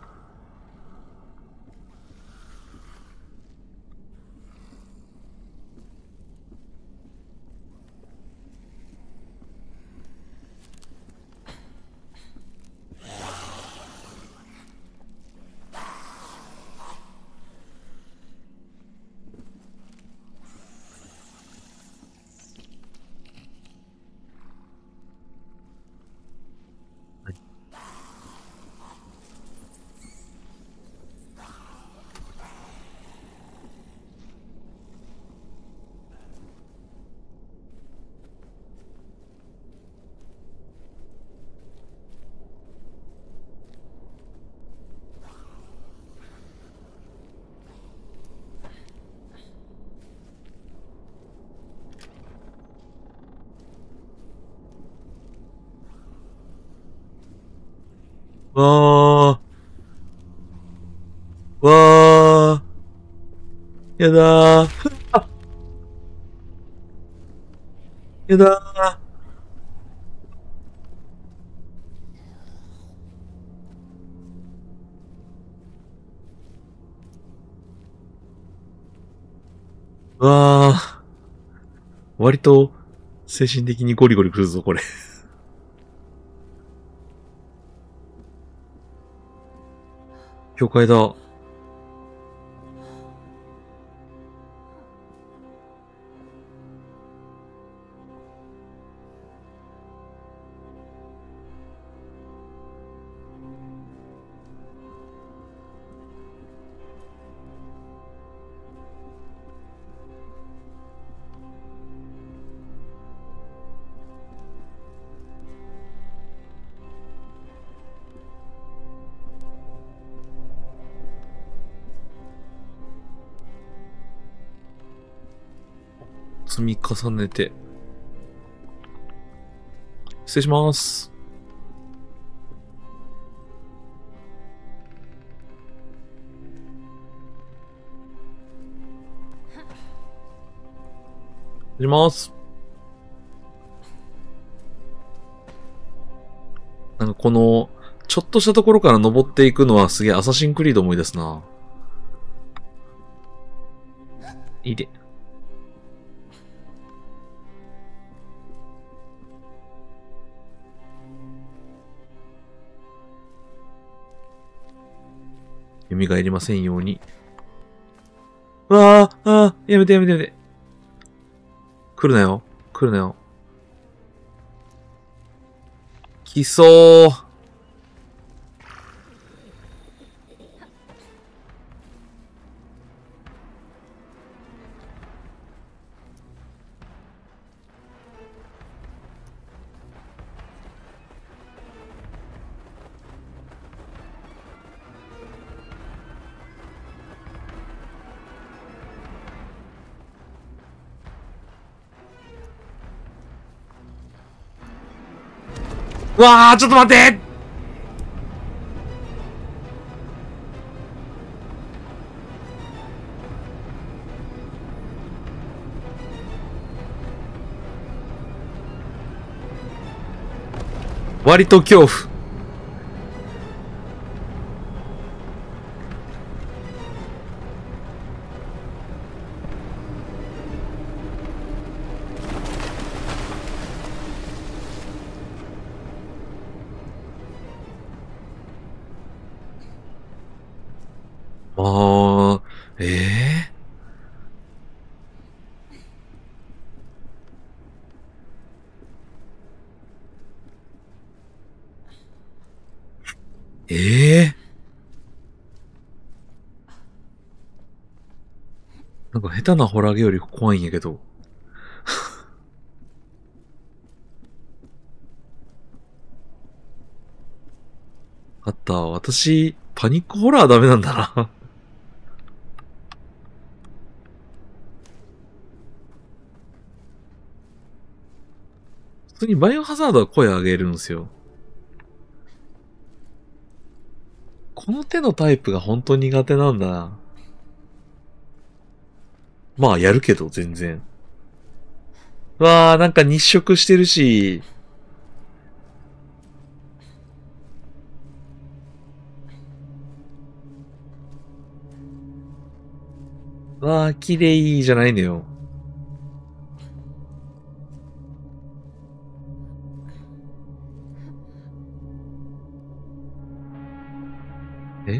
わー。わー。やだー。やだー。わー。割と、精神的にゴリゴリ来るぞ、これ。教会だ。積み重ねて。失礼します。失礼します。なんかこの、ちょっとしたところから登っていくのはすげえアサシンクリード思い出すな。いいで。蘇りませんように。わあ、ああ、やめてやめてやめて。来るなよ。来るなよ。来そう。 うわー、ちょっと待って。割と恐怖。ああ、ええー、ええー、なんか下手なホラゲより怖いんやけど。あった。私、パニックホラーダメなんだな。普通にバイオハザードは声上げるんですよ。この手のタイプが本当に苦手なんだな。まあ、やるけど、全然。わあ、なんか日食してるし。わあ、綺麗じゃないのよ。え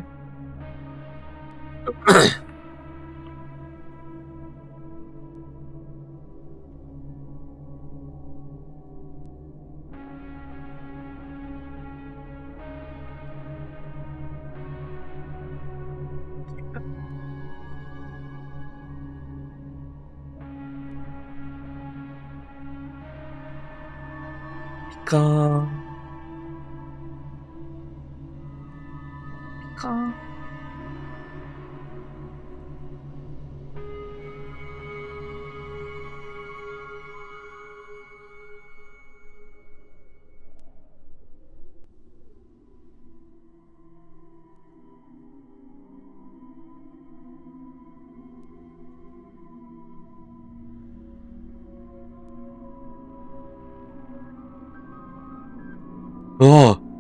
ピカーン。ピカーン。ああ。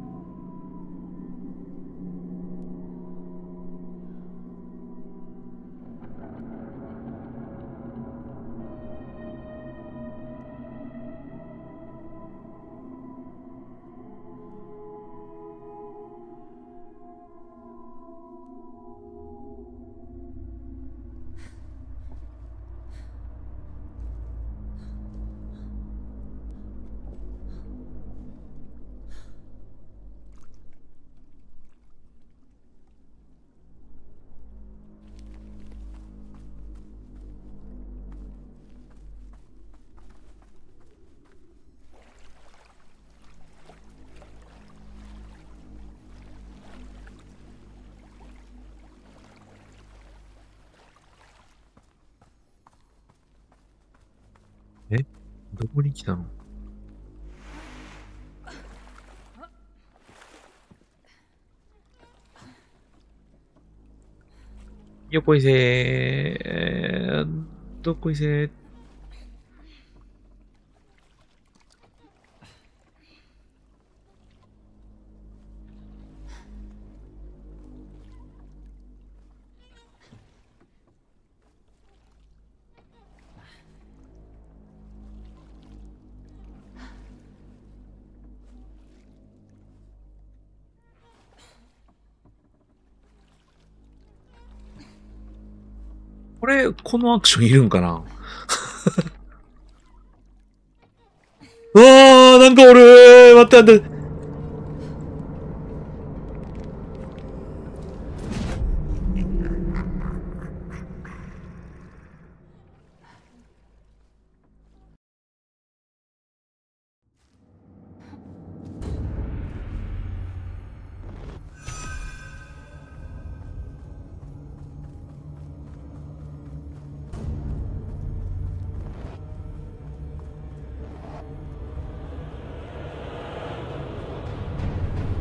え、どこに来たの？よっこいせー。どっこいせー。これ、このアクションいるんかな？うわー、なんかおる。待って待って。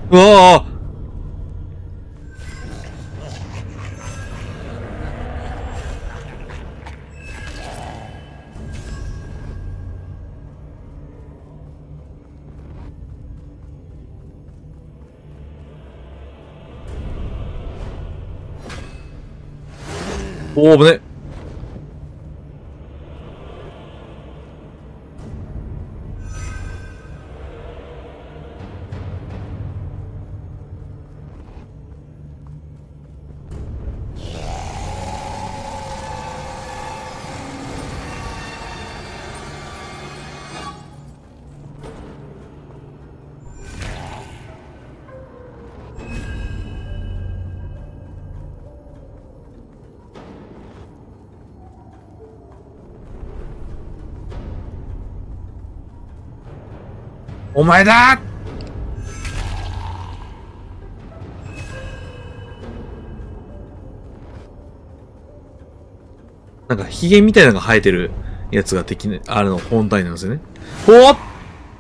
うわぁおー、危ね。お前だ。なんか、髭みたいなのが生えてるやつが敵ね、あれの本体なんですよね。おっ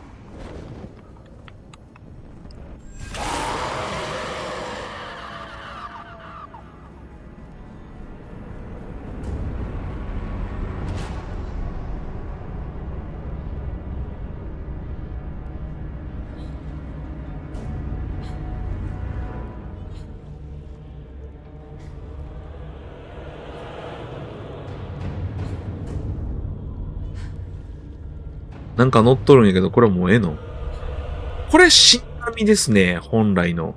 なんか乗っとるんやけど、これはもうええの？これ死神ですね、本来の。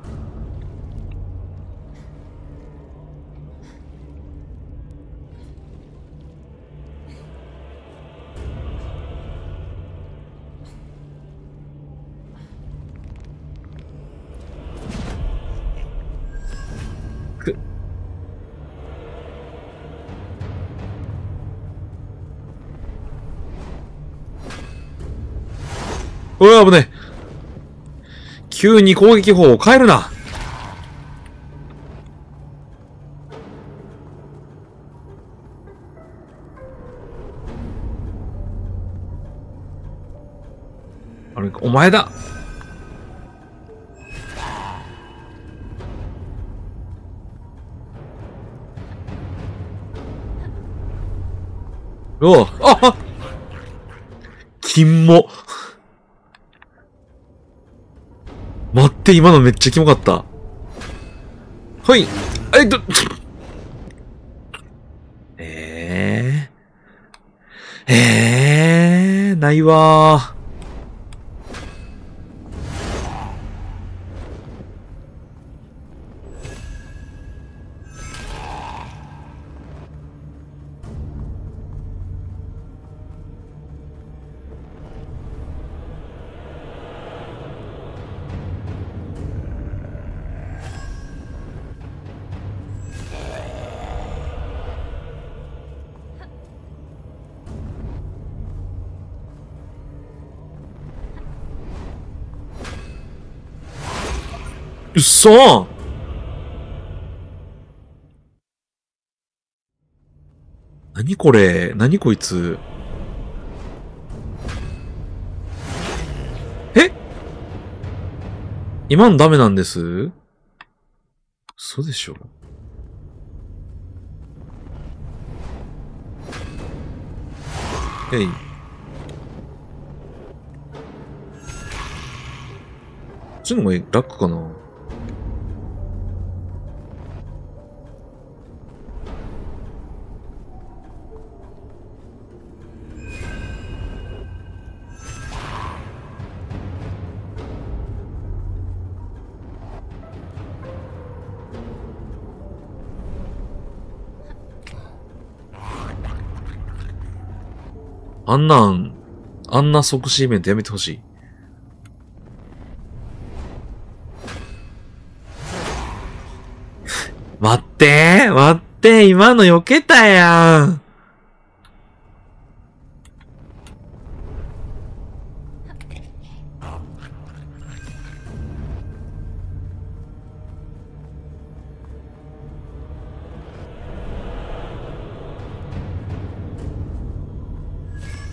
くうわ、危ねえ。急に攻撃法を変えるな。あれ、お前だ。うわ、ああ金も。待って、今のめっちゃキモかった。はい。えっと。ええー。ええー、ないわー。うっそー。何これ？何こいつ？え？今のダメなんです？そうでしょ？えい。こっちの方が楽かな？あんなん、あんな即死イベントやめてほしい。待ってー待ってー今の避けたやん。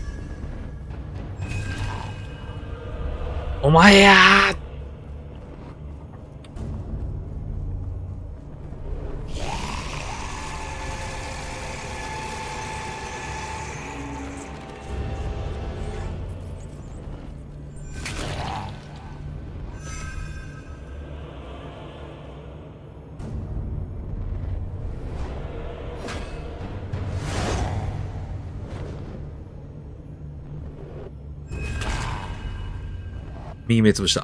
お前やー。 右目つぶした。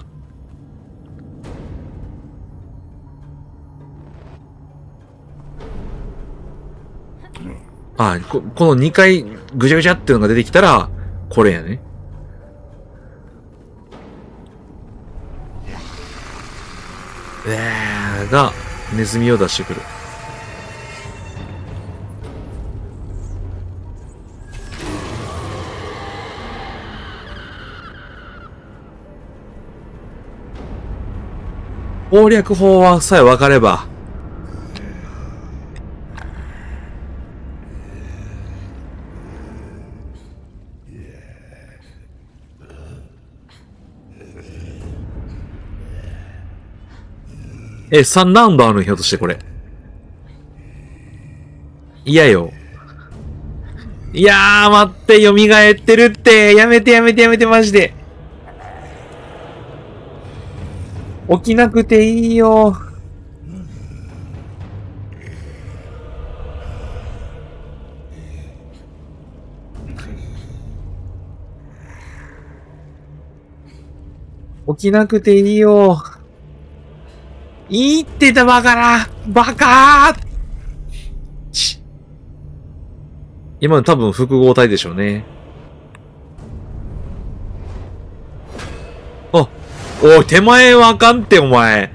あ、こ、このにかいぐちゃぐちゃっていうのが出てきたら、これやね。えーが、ネズミを出してくる。攻略法はさえ分かれば、え、さんラウンドあるんひょっとしてこれ。嫌よ。いやー、待って、蘇ってるって。やめてやめてやめて、マジで。起きなくていいよ。起きなくていいよ。いいってたバカな。バカー。ち。今の多分複合体でしょうね。あ、おい、手前はあかんって、お前。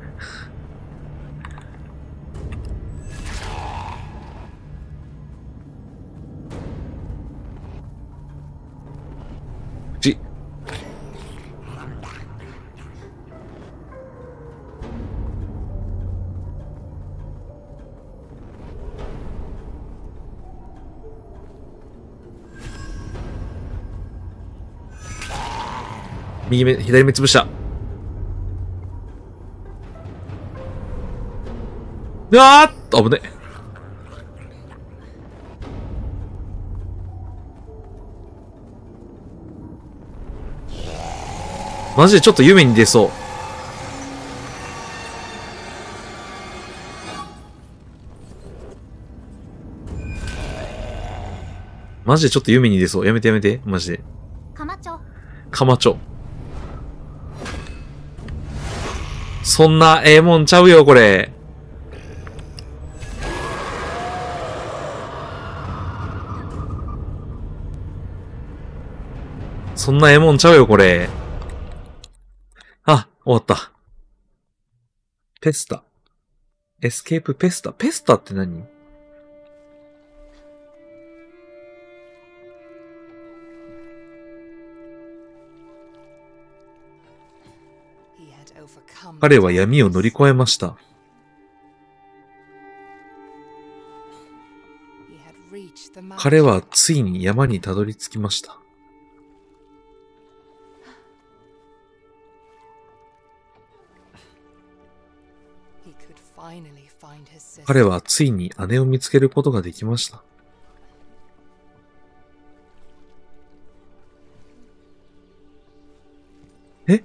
ち。右目、左目つぶした。うわーっと、危ね。マジでちょっと夢に出そう。マジでちょっと夢に出そう。やめてやめて。マジで。 カマチョ。 カマチョ。そんなええもんちゃうよ、これ。そんなええもんちゃうよ、これ。あ、終わった。ペスタ。エスケープペスタ。ペスタって何？彼は闇を乗り越えました。彼はついに山にたどり着きました。彼はついに姉を見つけることができました。え？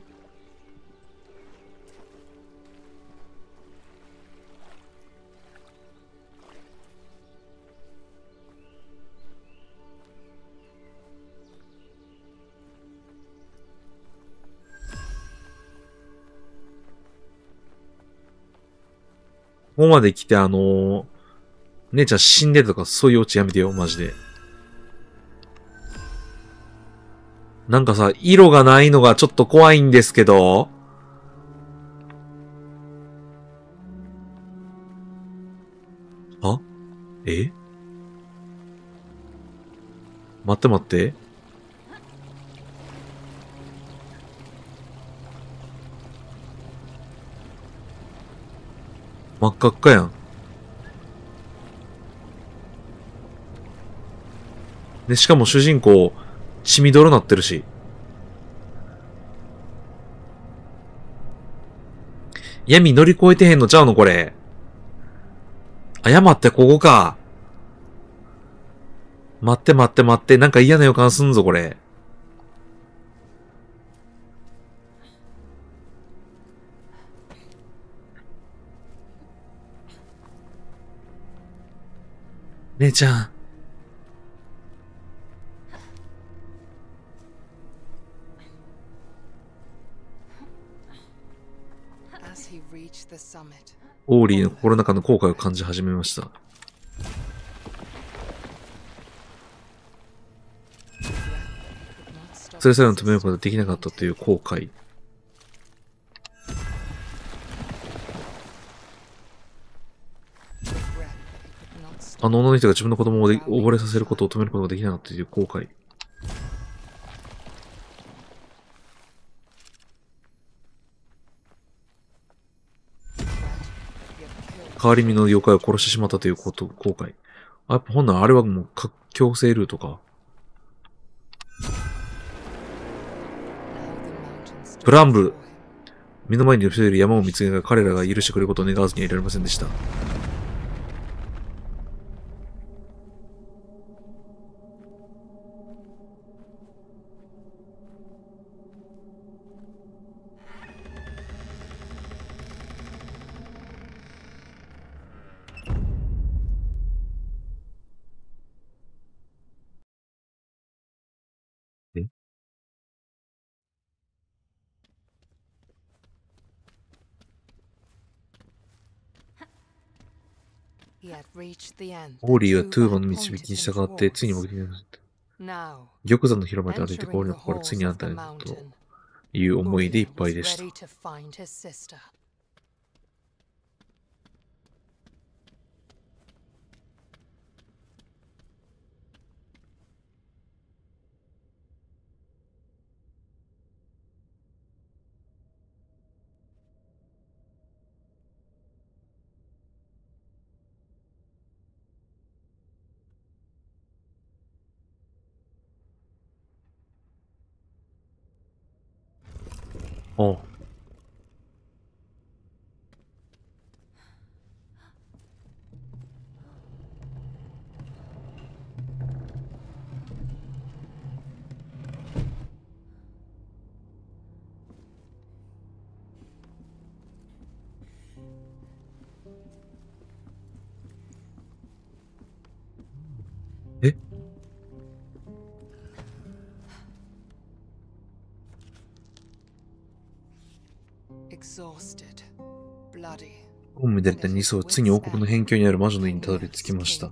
ここまで来てあのー、姉ちゃん死んでとかそういうオチやめてよ、マジで。なんかさ、色がないのがちょっと怖いんですけど。あ？え？待って待って。真っ赤っかやん。で、しかも主人公、血みどろなってるし。闇乗り越えてへんのちゃうのこれ。あ、山ってここか。待って待って待って、なんか嫌な予感すんぞこれ。姉ちゃん。 reached the summit. オーリーの心の中の後悔を感じ始めました。連れ去るのを止めることができなかったという後悔。あの女の人が自分の子供を溺れさせることを止めることができなかったという後悔。変わり身の妖怪を殺してしまったということ、後悔。あ、やっぱほんならあれはもう強制ルートか。プランブル。目の前に寄せている山を見つけながら彼らが許してくれることを願わずにはいられませんでした。えオーリーはトゥーバの導きに従ってついに目的になりました。玉山の広場で歩いて氷の心、ついにあんたにという思いでいっぱいでした。ああ。えゴムで乱れたニスはついに王国の辺境にある魔女の家にたどり着きました。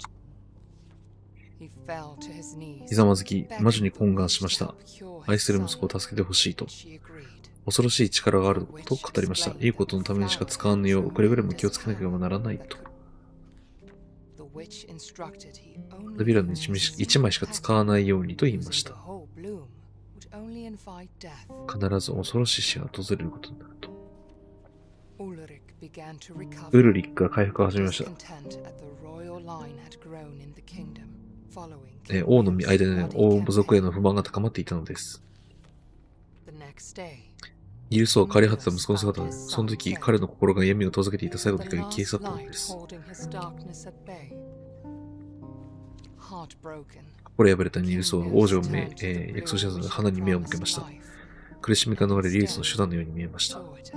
ひざまずき、魔女に懇願しました。愛する息子を助けてほしいと。恐ろしい力があると語りました。いいことのためにしか使わぬよう、くれぐれも気をつけなければならないと。花びらの一枚しか使わないようにと言いました。必ず恐ろしい死が訪れることになると。ウルリックが回復を始めました。え王の間で、ね、王部族への不満が高まっていたのです。イルスは変わり果てた息子の姿で、その時彼の心が闇を遠ざけていた最後の光が消え去ったのです。心破れたイルスは王女を目、えー、約束しながら花に目を向けました。苦しみから逃れる唯一の手段のように見えました。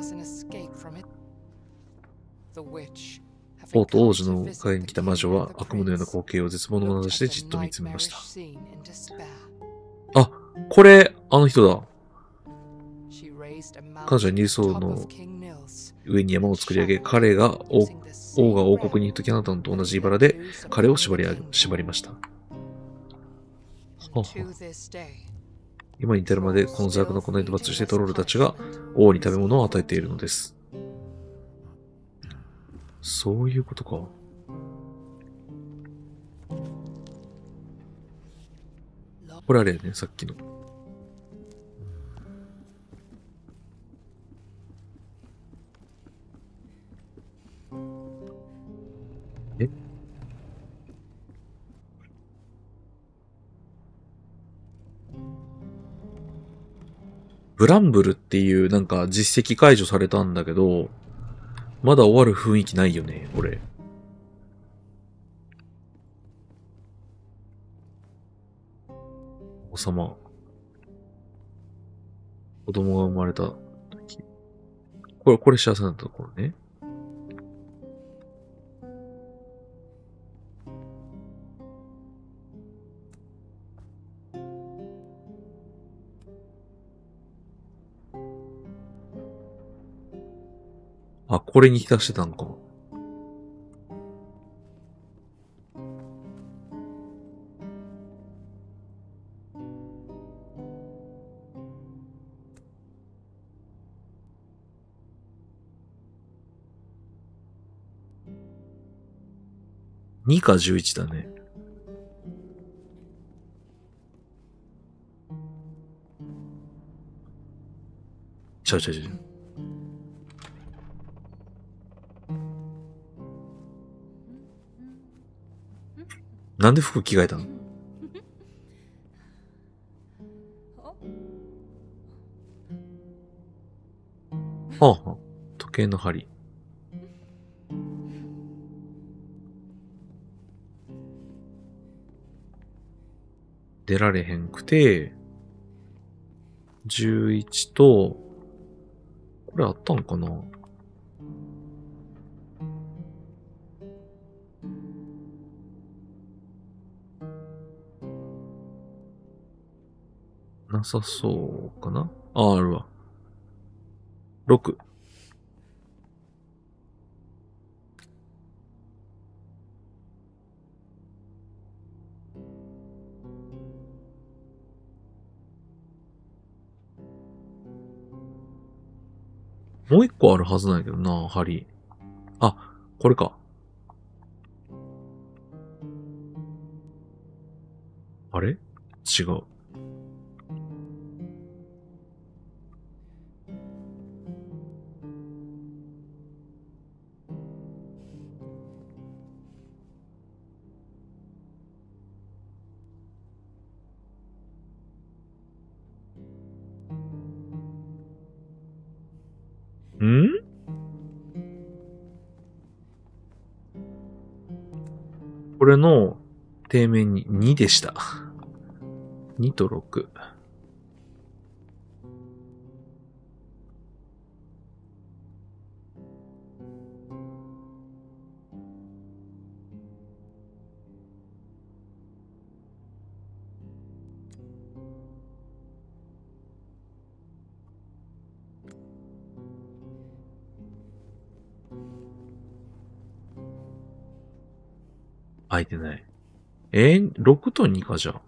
王と王子の影に来た魔女は悪夢のような光景を絶望の眼差しでじっと見つめました。あ、これ、あの人だ。彼女はニルソーの上に山を作り上げ、彼が王、王が王国にいるときあなたのと同じ茨で彼を縛り上げ、縛りました。はは今に至るまでこの罪悪の行いと罰としてトロールたちが王に食べ物を与えているのです。そういうことか。これあれやね、さっきの。えブランブルっていうなんか実績解除されたんだけど、まだ終わる雰囲気ないよね、これ。王様。子供が生まれた時。これ、これ幸せなところね。あ、ここれに浸してたんか。にかじゅういちだね。ちゃうちゃうちゃう。なんで服着替えたの？はあはあ、時計の針。出られへんくて、じゅういちと、これあったんかな？なさそうかなあ、あるわ。ろく。もう一個あるはずなんやけどな、針。あ、これか。あれ？違う。ん？これの底面ににでした。にとろく。空いてない。えー、ろくとにかじゃあ。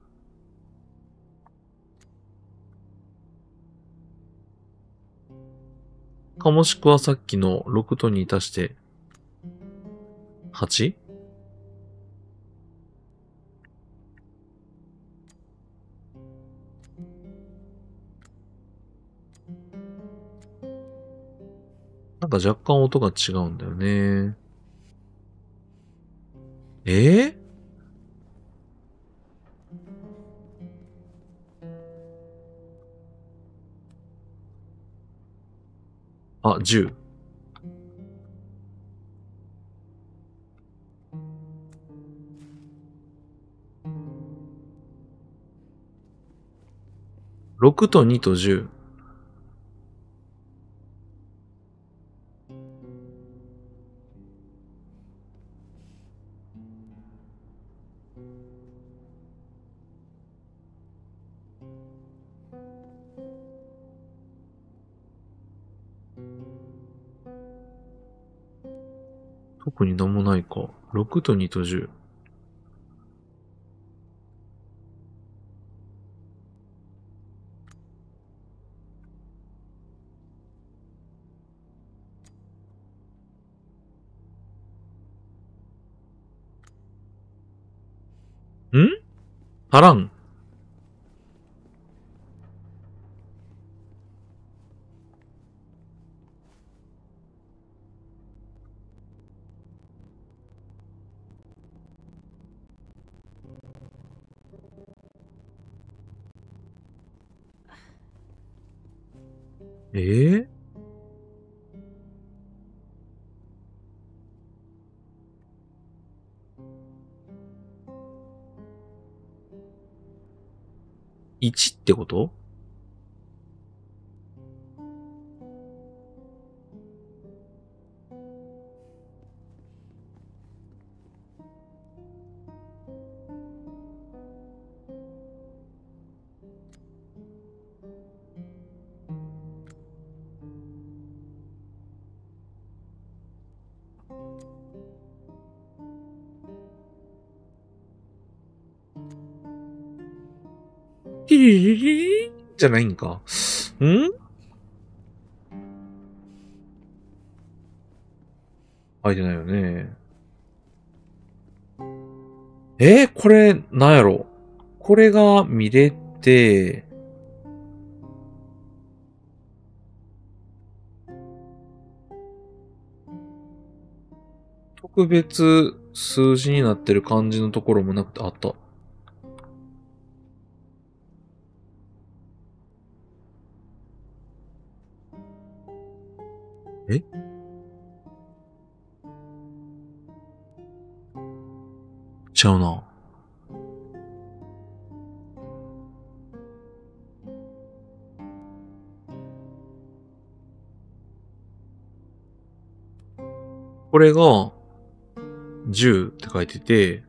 かもしくはさっきのろくとに足して、はち？ なんか若干音が違うんだよね。えー、あ、じゅう。ろくとにとじゅう。特になんもないか。ろくとにとじゅう。ん？足らん。えー、いち ってこと？ ティリリリリじゃないんか。ん書いてないよね。えー、これ、なんやろ。これが見れて、特別数字になってる感じのところもなくて、あった。えちゃうな。これが、じゅうって書いてて、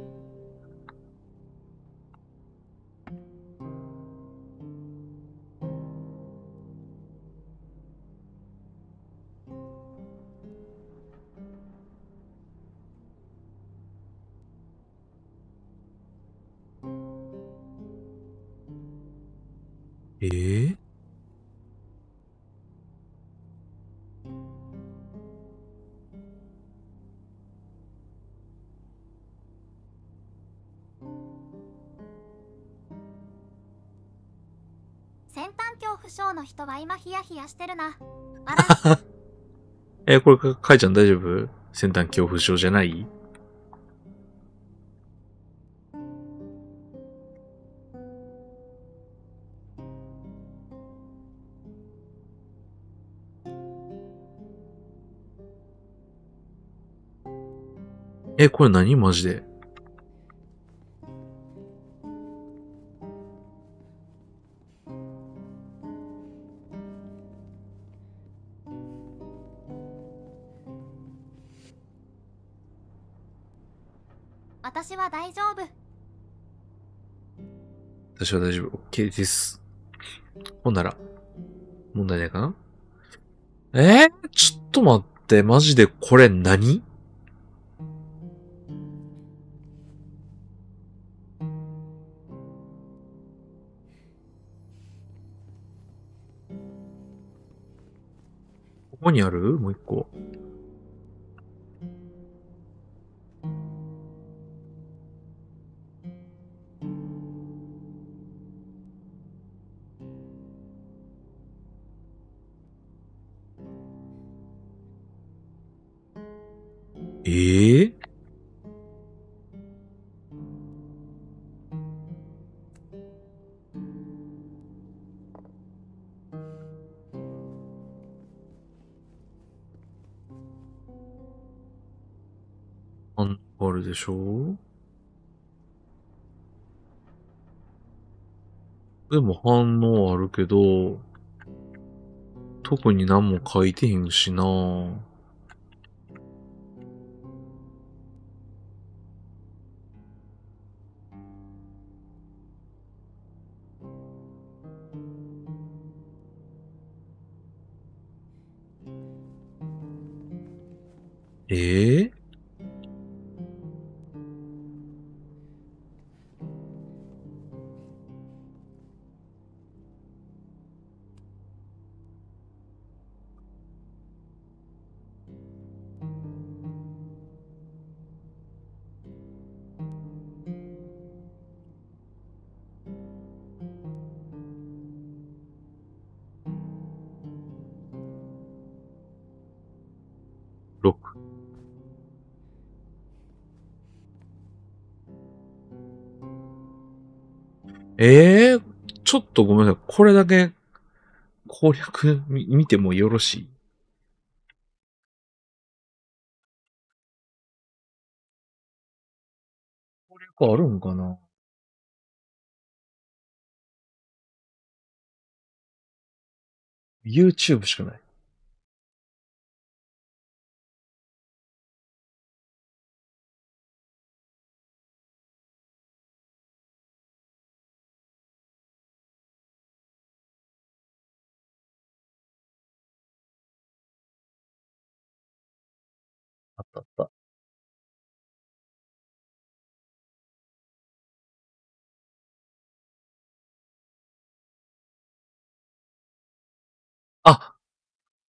えー、 先端恐怖症の人は今ヒヤヒヤしてるな。笑えー、これか、かいちゃん大丈夫？先端恐怖症じゃない？え、これ何マジで。 私は大丈夫。 私は大丈夫。OK です。ほんなら、問題ないかな？えー、ちょっと待って、マジでこれ何？ここにある？もう一個。えー、あん、あるでしょ？でも反応あるけど、特に何も書いてへんしな。えー、ろく。えー、ちょっとごめんなさい。これだけ攻略み見てもよろしい？攻略あるんかな？ YouTube しかない。あったあった。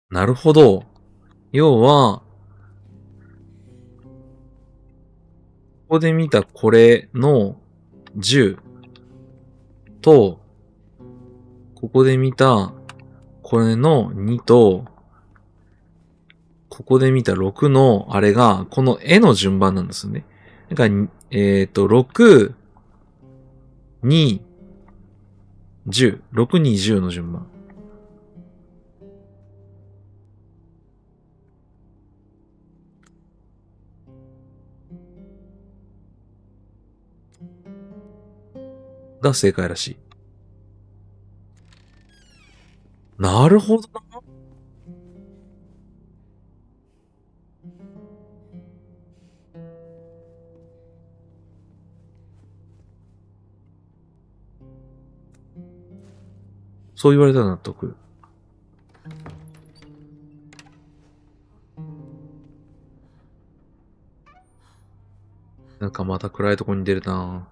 なるほど。要は、ここで見たこれのじゅうと、ここで見たこれのにと、ここで見たろくのあれが、この絵の順番なんですよね。だから、えっと、ろく、に、じゅう。ろく、に、じゅうの順番。が正解らしい。なるほどな。そう言われたら納得。なんかまた暗いとこに出るな。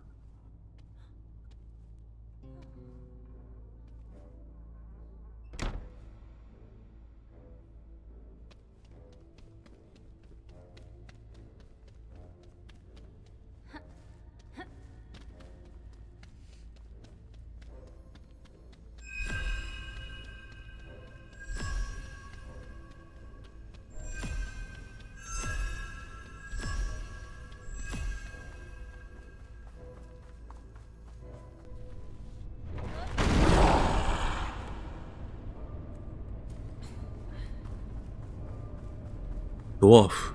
ドワーフ。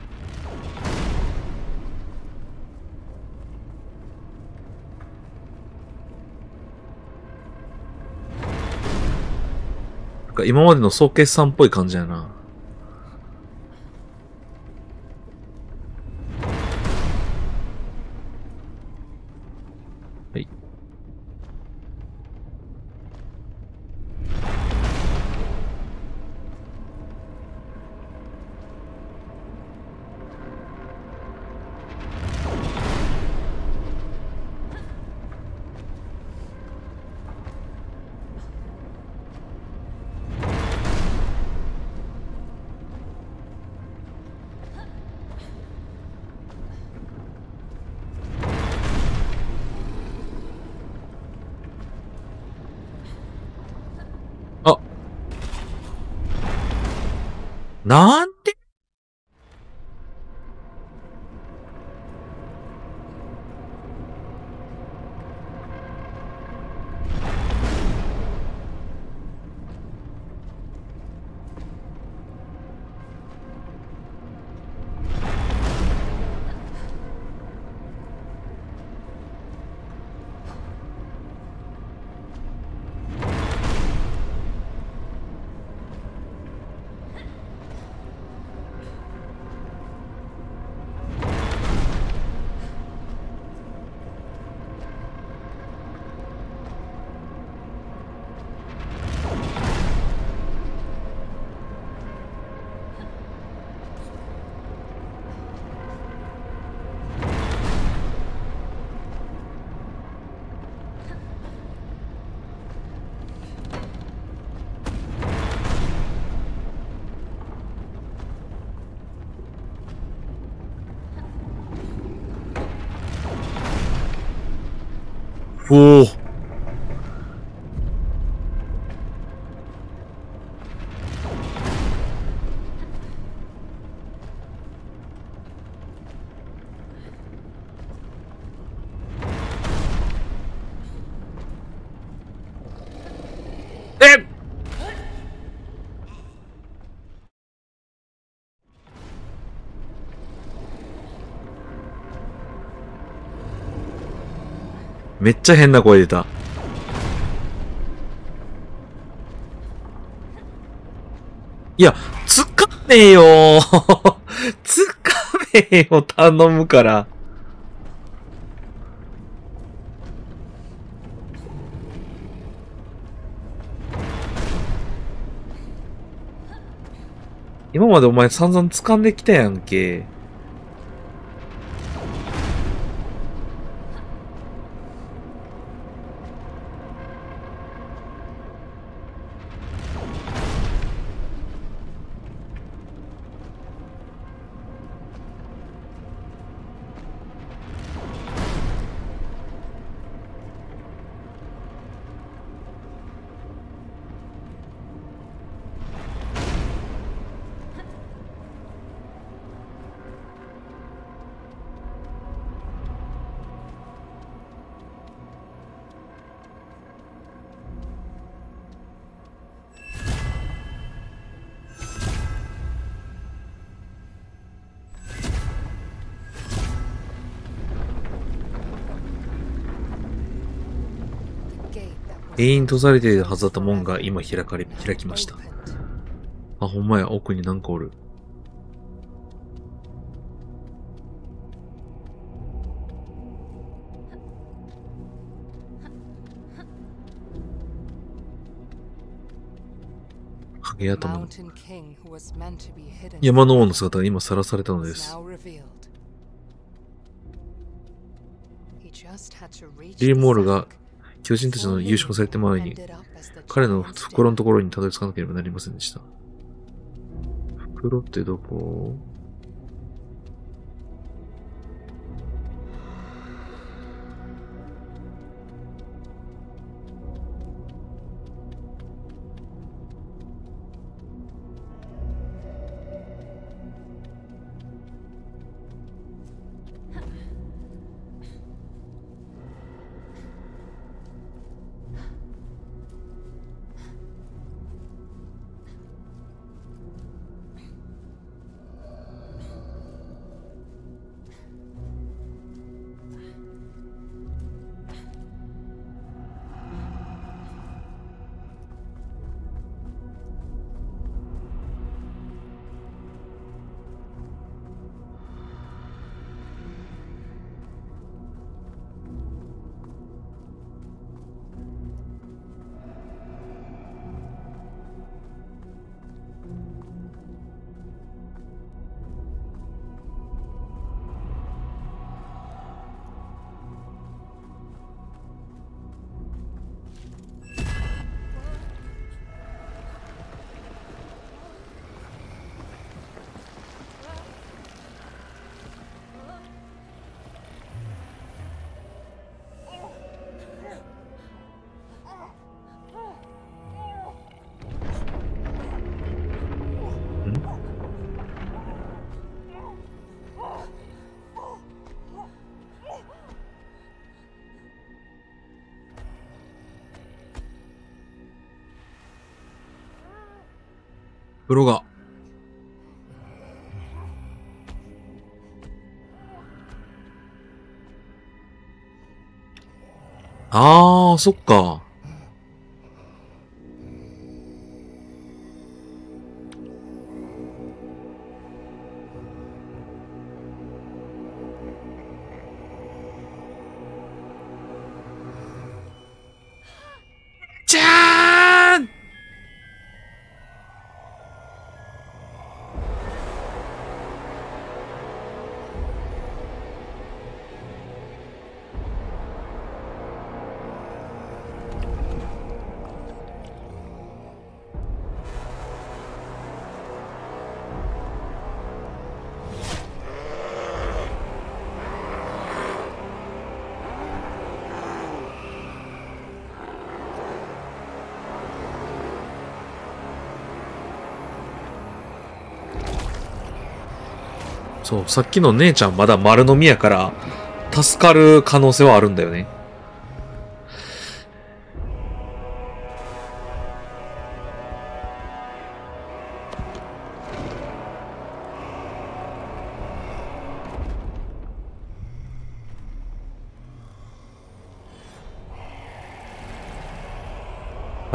なんか今までの総決算っぽい感じやな。はい。あ。なんておお。えっめっちゃ変な声出た。いや、つかめよーつかめよ、頼むから。今までお前散々掴んできたやんけ。 永遠に閉ざれているはずだった門が今開かれ、開きました。あ、ほんまや、奥になんかおる。影頭の山の王の姿が今さらされたのです。リリモールが巨人たちの優勝されて前に彼の袋のところにたどり着かなければなりませんでした。袋ってどこ？風呂が。あー、そっか。じゃーん！そう、さっきの姉ちゃんまだ丸飲みやから、助かる可能性はあるんだよね。はい。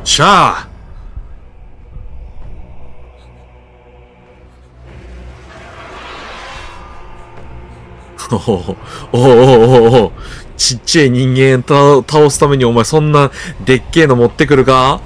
しゃあ。おおおおお、ちっちゃい人間た倒すためにお前そんなでっけえの持ってくるか？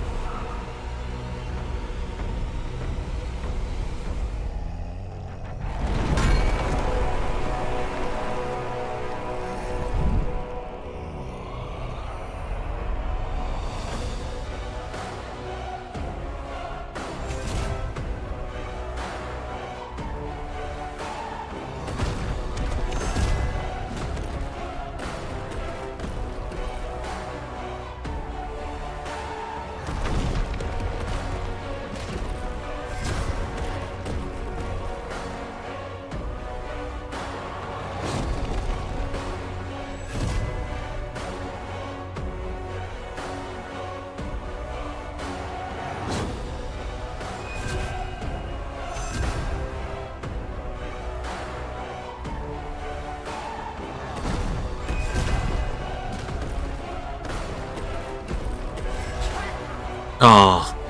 ああ。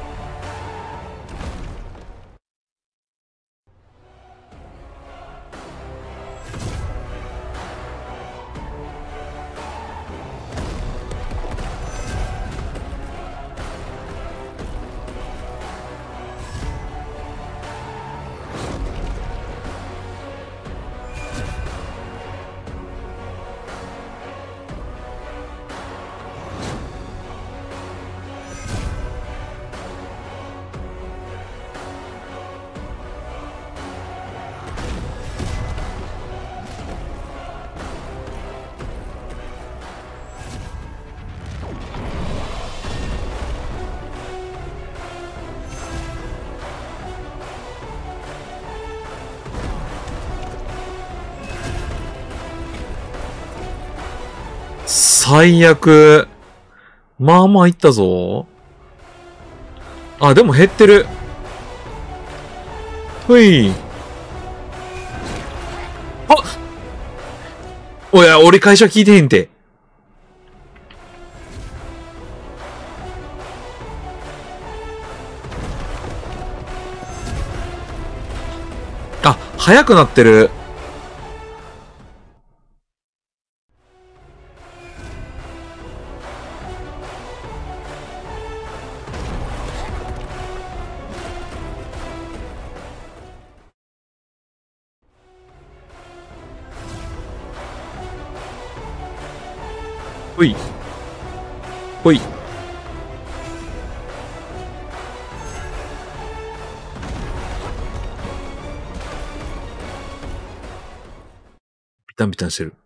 最悪。まあまあいったぞ。あ、でも減ってる。ほい。あっ、おや、俺会社聞いてへんて。あ、速くなってる。ほい。ほい。ピタンピタンしてる。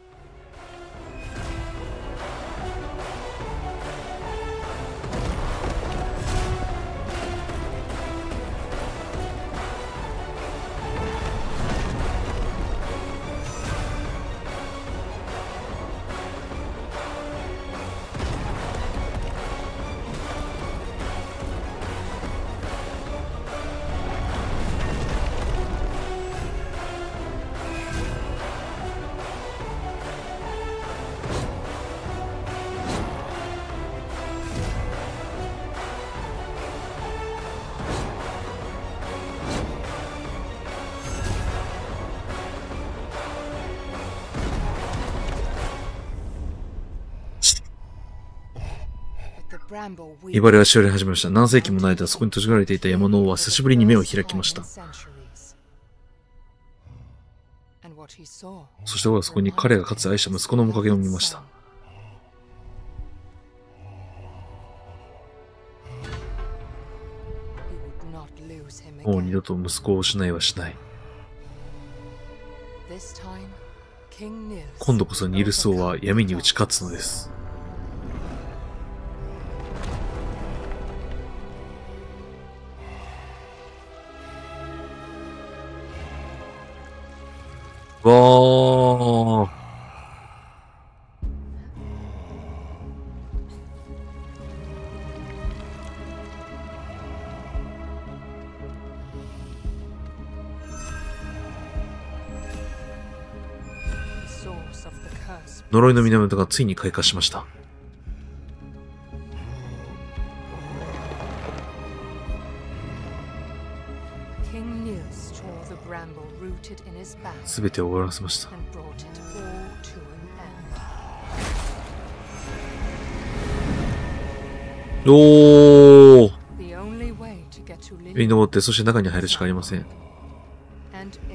イバレはしおり始めました。何世紀もの間、そこに閉じられていた山の王は久しぶりに目を開きました。そして王はそこに彼がかつて愛した息子の面影を見ました。もう二度と息子を失いはしない。今度こそニールス王は闇に打ち勝つのです。わー。呪いの源がついに開花しました。 Nils tore the bramble rooted in his back すべてを終わらせました。 and brought it all to an end. おー The only way to get to 上に登って、そして中に入るしかありません。 and in.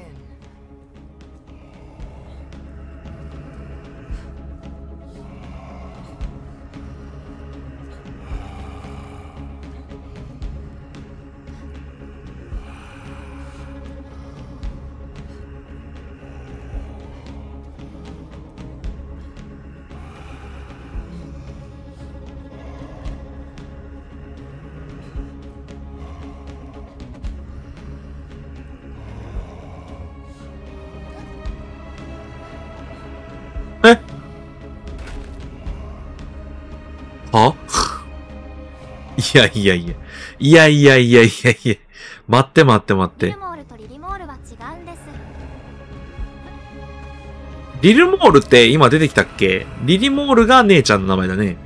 えはいやいやいや。いやいやいやいやいや。待って待って待ってリル。モールとリリモールは違うんです。 リルモールって今出てきたっけ？リリモールが姉ちゃんの名前だね。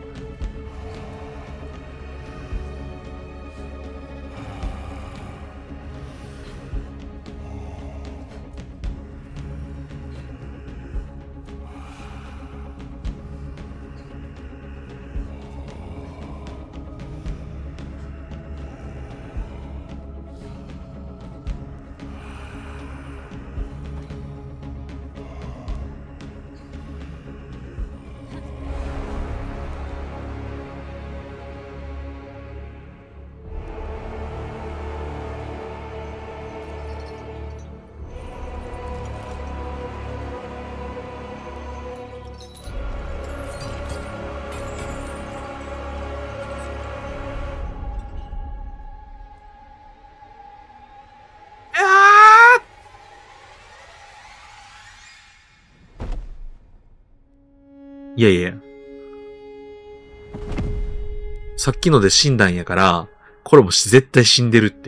いやいや。さっきので死んだんやから、これも絶対死んでるって。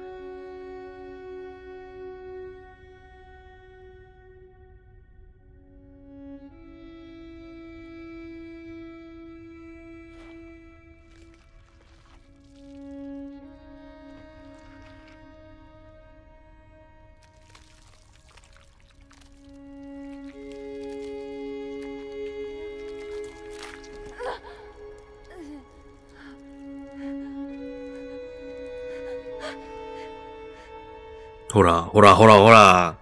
ほら、ほら、ほら、ほら。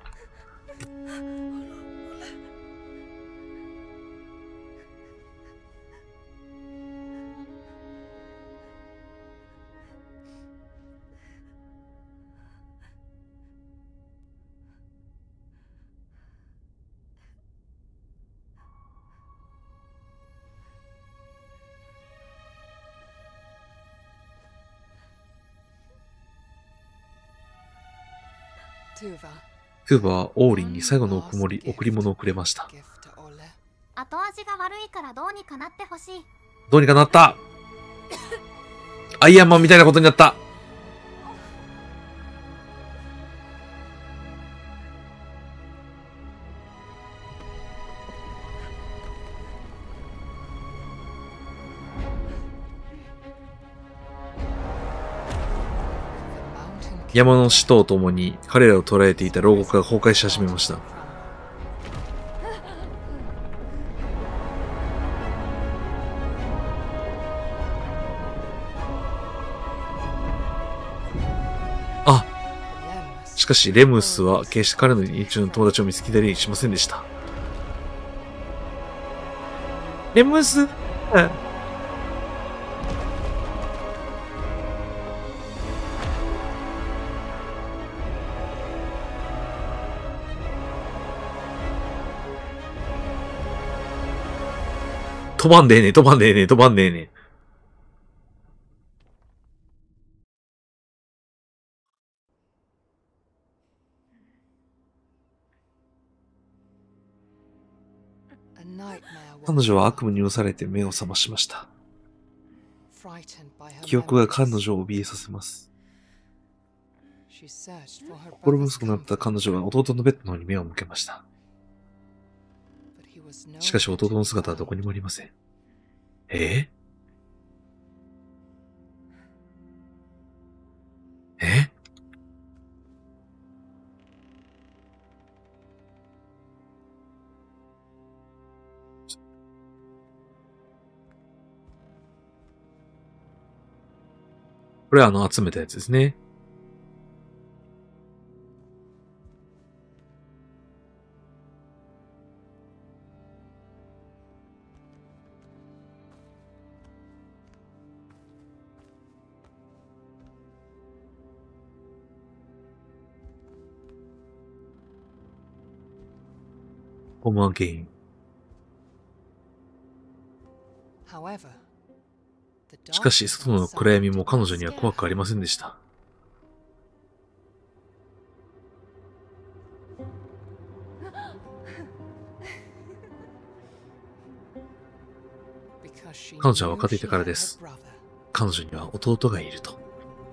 フーバはオーリンに最後の贈り贈り物をくれました。 後味が悪いからどうにかなってほしい。 どうにかなった。アイアンマンみたいなことになった。山の死とともに彼らを捕らえていた牢獄が崩壊し始めました。あ、しかしレムスは決して彼の日中の友達を見つけたりしませんでした。レムス、飛ばんでえねえ、飛ばんでえねえ、飛ばんでえねえ。彼女は悪夢に押されて目を覚ましました。記憶が彼女を怯えさせます。心細くなった彼女は弟のベッドの方に目を向けました。しかし弟の姿はどこにもありません。えええこれはあの集めたやつですね。ホームアゲイン。しかし、外の暗闇も彼女には怖くありませんでした。彼女は分かっていたからです。彼女には弟がいると。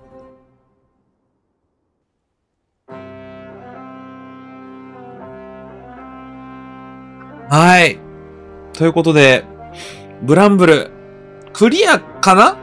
はい。ということで、ブランブル、クリアかな？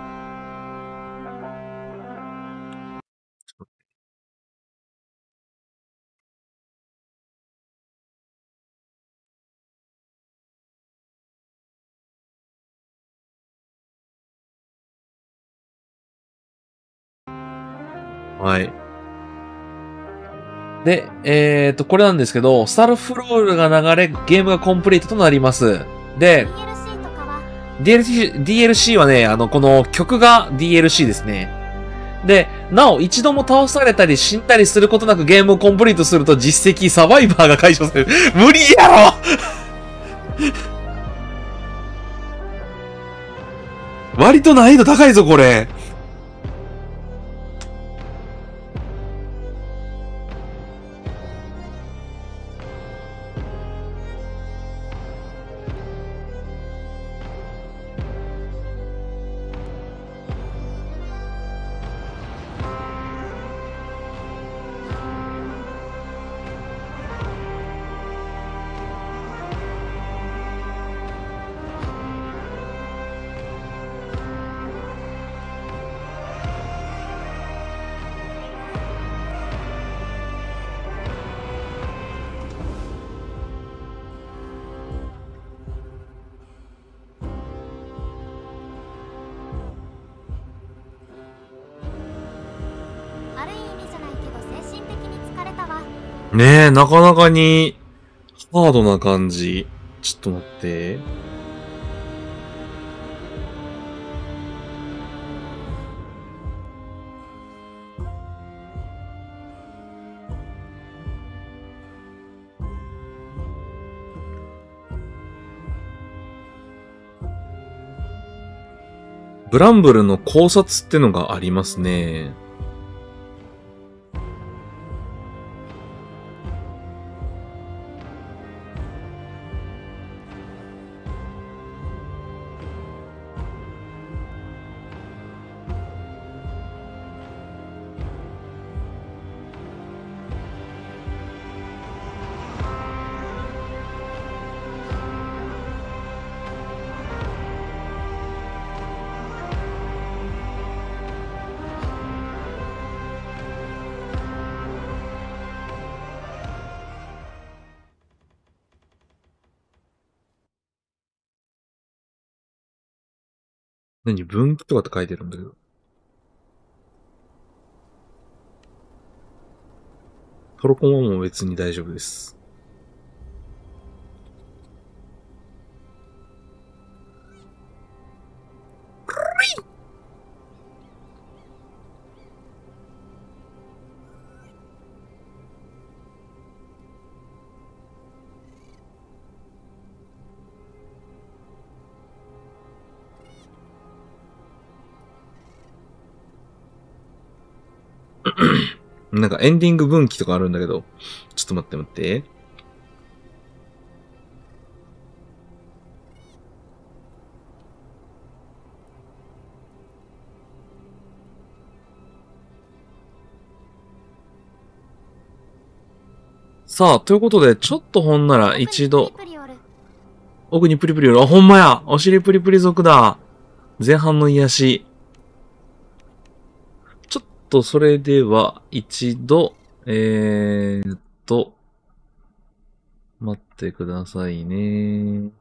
はい。で、えーと、これなんですけど、スタルフロールが流れ、ゲームがコンプリートとなります。で、ディーエルシー、ディーエルシー はね、あの、この曲が ディーエルシー ですね。で、なお、一度も倒されたり死んだりすることなくゲームをコンプリートすると実績、サバイバーが解消される。無理やろ割と難易度高いぞ、これ。ねえ、なかなかに、ハードな感じ。ちょっと待って。ブランブルの考察ってのがありますね。何分岐とかって書いてるんだけど。トロコマも別に大丈夫です。なんかエンディング分岐とかあるんだけど、ちょっと待って待って。さあ、ということで、ちょっとほんなら一度、奥にプリプリおる。あ、ほんまや。お尻プリプリ族だ。前半の癒し。ちょっとそれでは、一度、えーっと、待ってくださいね。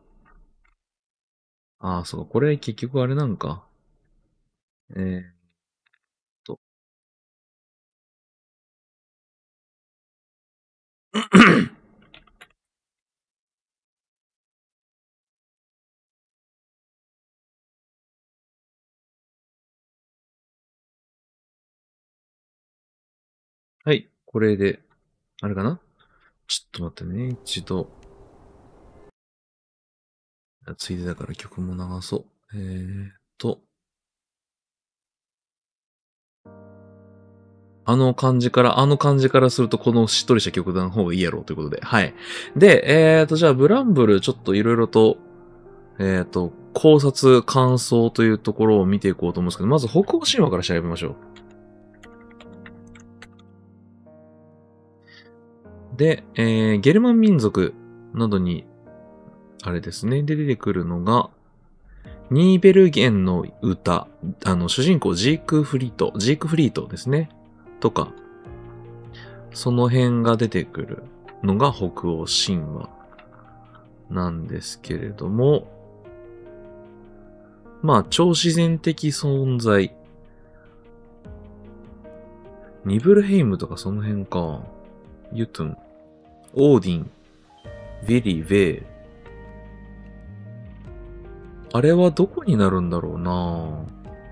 ああ、そうか。これ結局あれなんか。えーはい。これで、あれかな？ちょっと待ってね。一度。ついでだから曲も流そう。えーっと。あの感じから、あの感じからすると、このしっとりした曲の方がいいやろうということで。はい。で、えーっと、じゃあ、ブランブル、ちょっといろいろと、えーっと、考察、感想というところを見ていこうと思うんですけど、まず北欧神話から調べましょう。で、えー、ゲルマン民族などに、あれですね、で出てくるのが、ニーベルゲンの歌、あの、主人公ジークフリート、ジークフリートですね。とか、その辺が出てくるのが北欧神話なんですけれども、まあ、超自然的存在。ニブルヘイムとかその辺か。ユトゥン、オーディン、ヴィリ、ヴェイ。あれはどこになるんだろうな。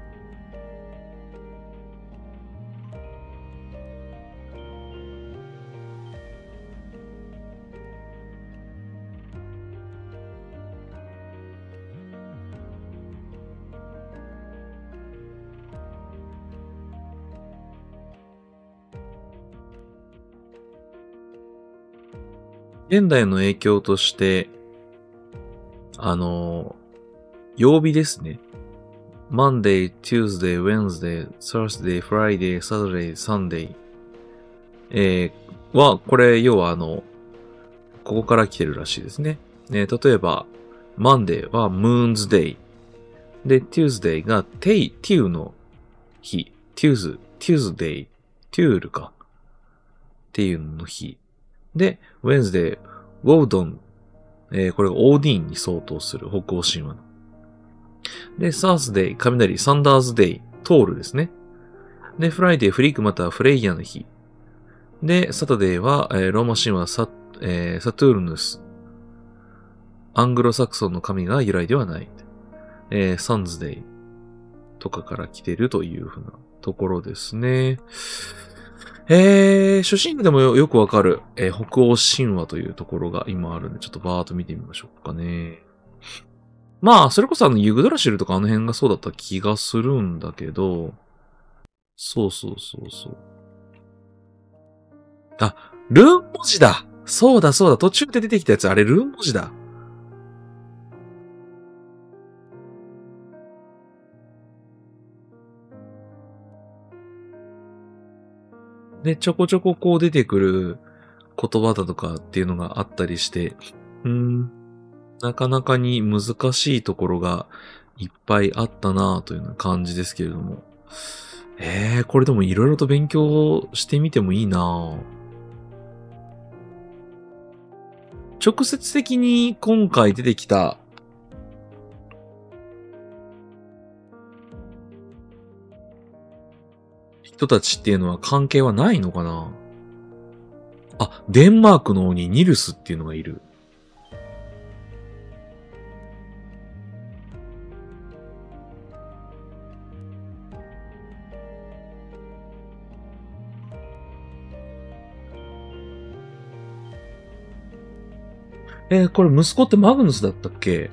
現代の影響として、あの、曜日ですね。Monday, Tuesday, Wednesday, Thursday, Friday, Saturday, Sunday。えー、は、これ、要はあの、ここから来てるらしいですね。えー、例えば、Monday は Moon's Day。で、Tuesday が Tay、Tew の日。Tues、Tuesday、Tuel か。っていうのの日。で、Wednesday、Woden。えー、これがオーディーンに相当する北欧神話の。で、Thursday、雷、Thunder's Day、トールですね。で、Friday、フリークまたはフレイヤの日。で、Saturday は、えー、ローマ神話サ、えー、サトゥールヌス。アングロサクソンの神が由来ではない。えー、Sun's Day とかから来てるというふうなところですね。えー、初心でも よ, よくわかる、えー、北欧神話というところが今あるんで、ちょっとバーっと見てみましょうかね。まあ、それこそあの、ユグドラシルとかあの辺がそうだった気がするんだけど、そうそうそうそう。あ、ルーン文字だ。そうだそうだ。途中で出てきたやつ、あれルーン文字だ。で、ちょこちょここう出てくる言葉だとかっていうのがあったりして、うーん、なかなかに難しいところがいっぱいあったなぁというような感じですけれども。えー、これでもいろいろと勉強してみてもいいなぁ。直接的に今回出てきた人たちっていうのは関係はないのかな？あ、デンマークの鬼ニルスっていうのがいる。えー、これ息子ってマグヌスだったっけ？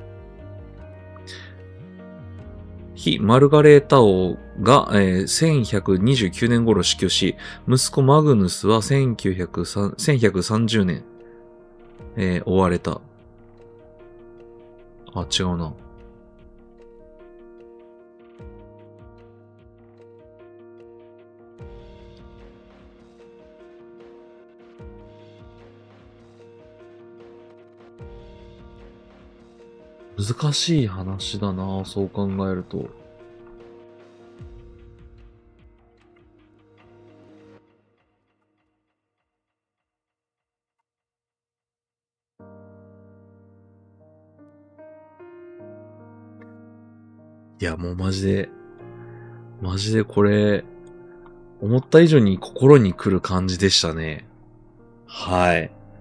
ヒ・マルガレータ王が、えー、せんひゃくにじゅうきゅうねん頃死去し、息子マグヌスはせんきゅうひゃくさんじゅうねん、えー、追われた。あ、違うな。難しい話だな、そう考えると。いや、もうマジで、マジでこれ、思った以上に心に来る感じでしたね。はい。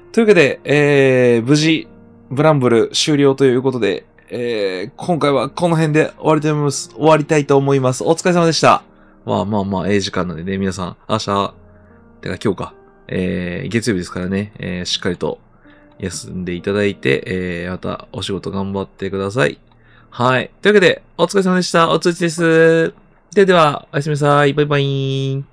というわけで、えー、無事、ブランブル終了ということで、えー、今回はこの辺で終わりたいと思います。終わりたいと思います。お疲れ様でした。まあまあまあ、ええ時間なんでね、皆さん、明日、てか今日か、えー、月曜日ですからね、えー、しっかりと休んでいただいて、えー、またお仕事頑張ってください。はい。というわけで、お疲れ様でした。おつうちです。ではでは、おやすみなさい。バイバイ。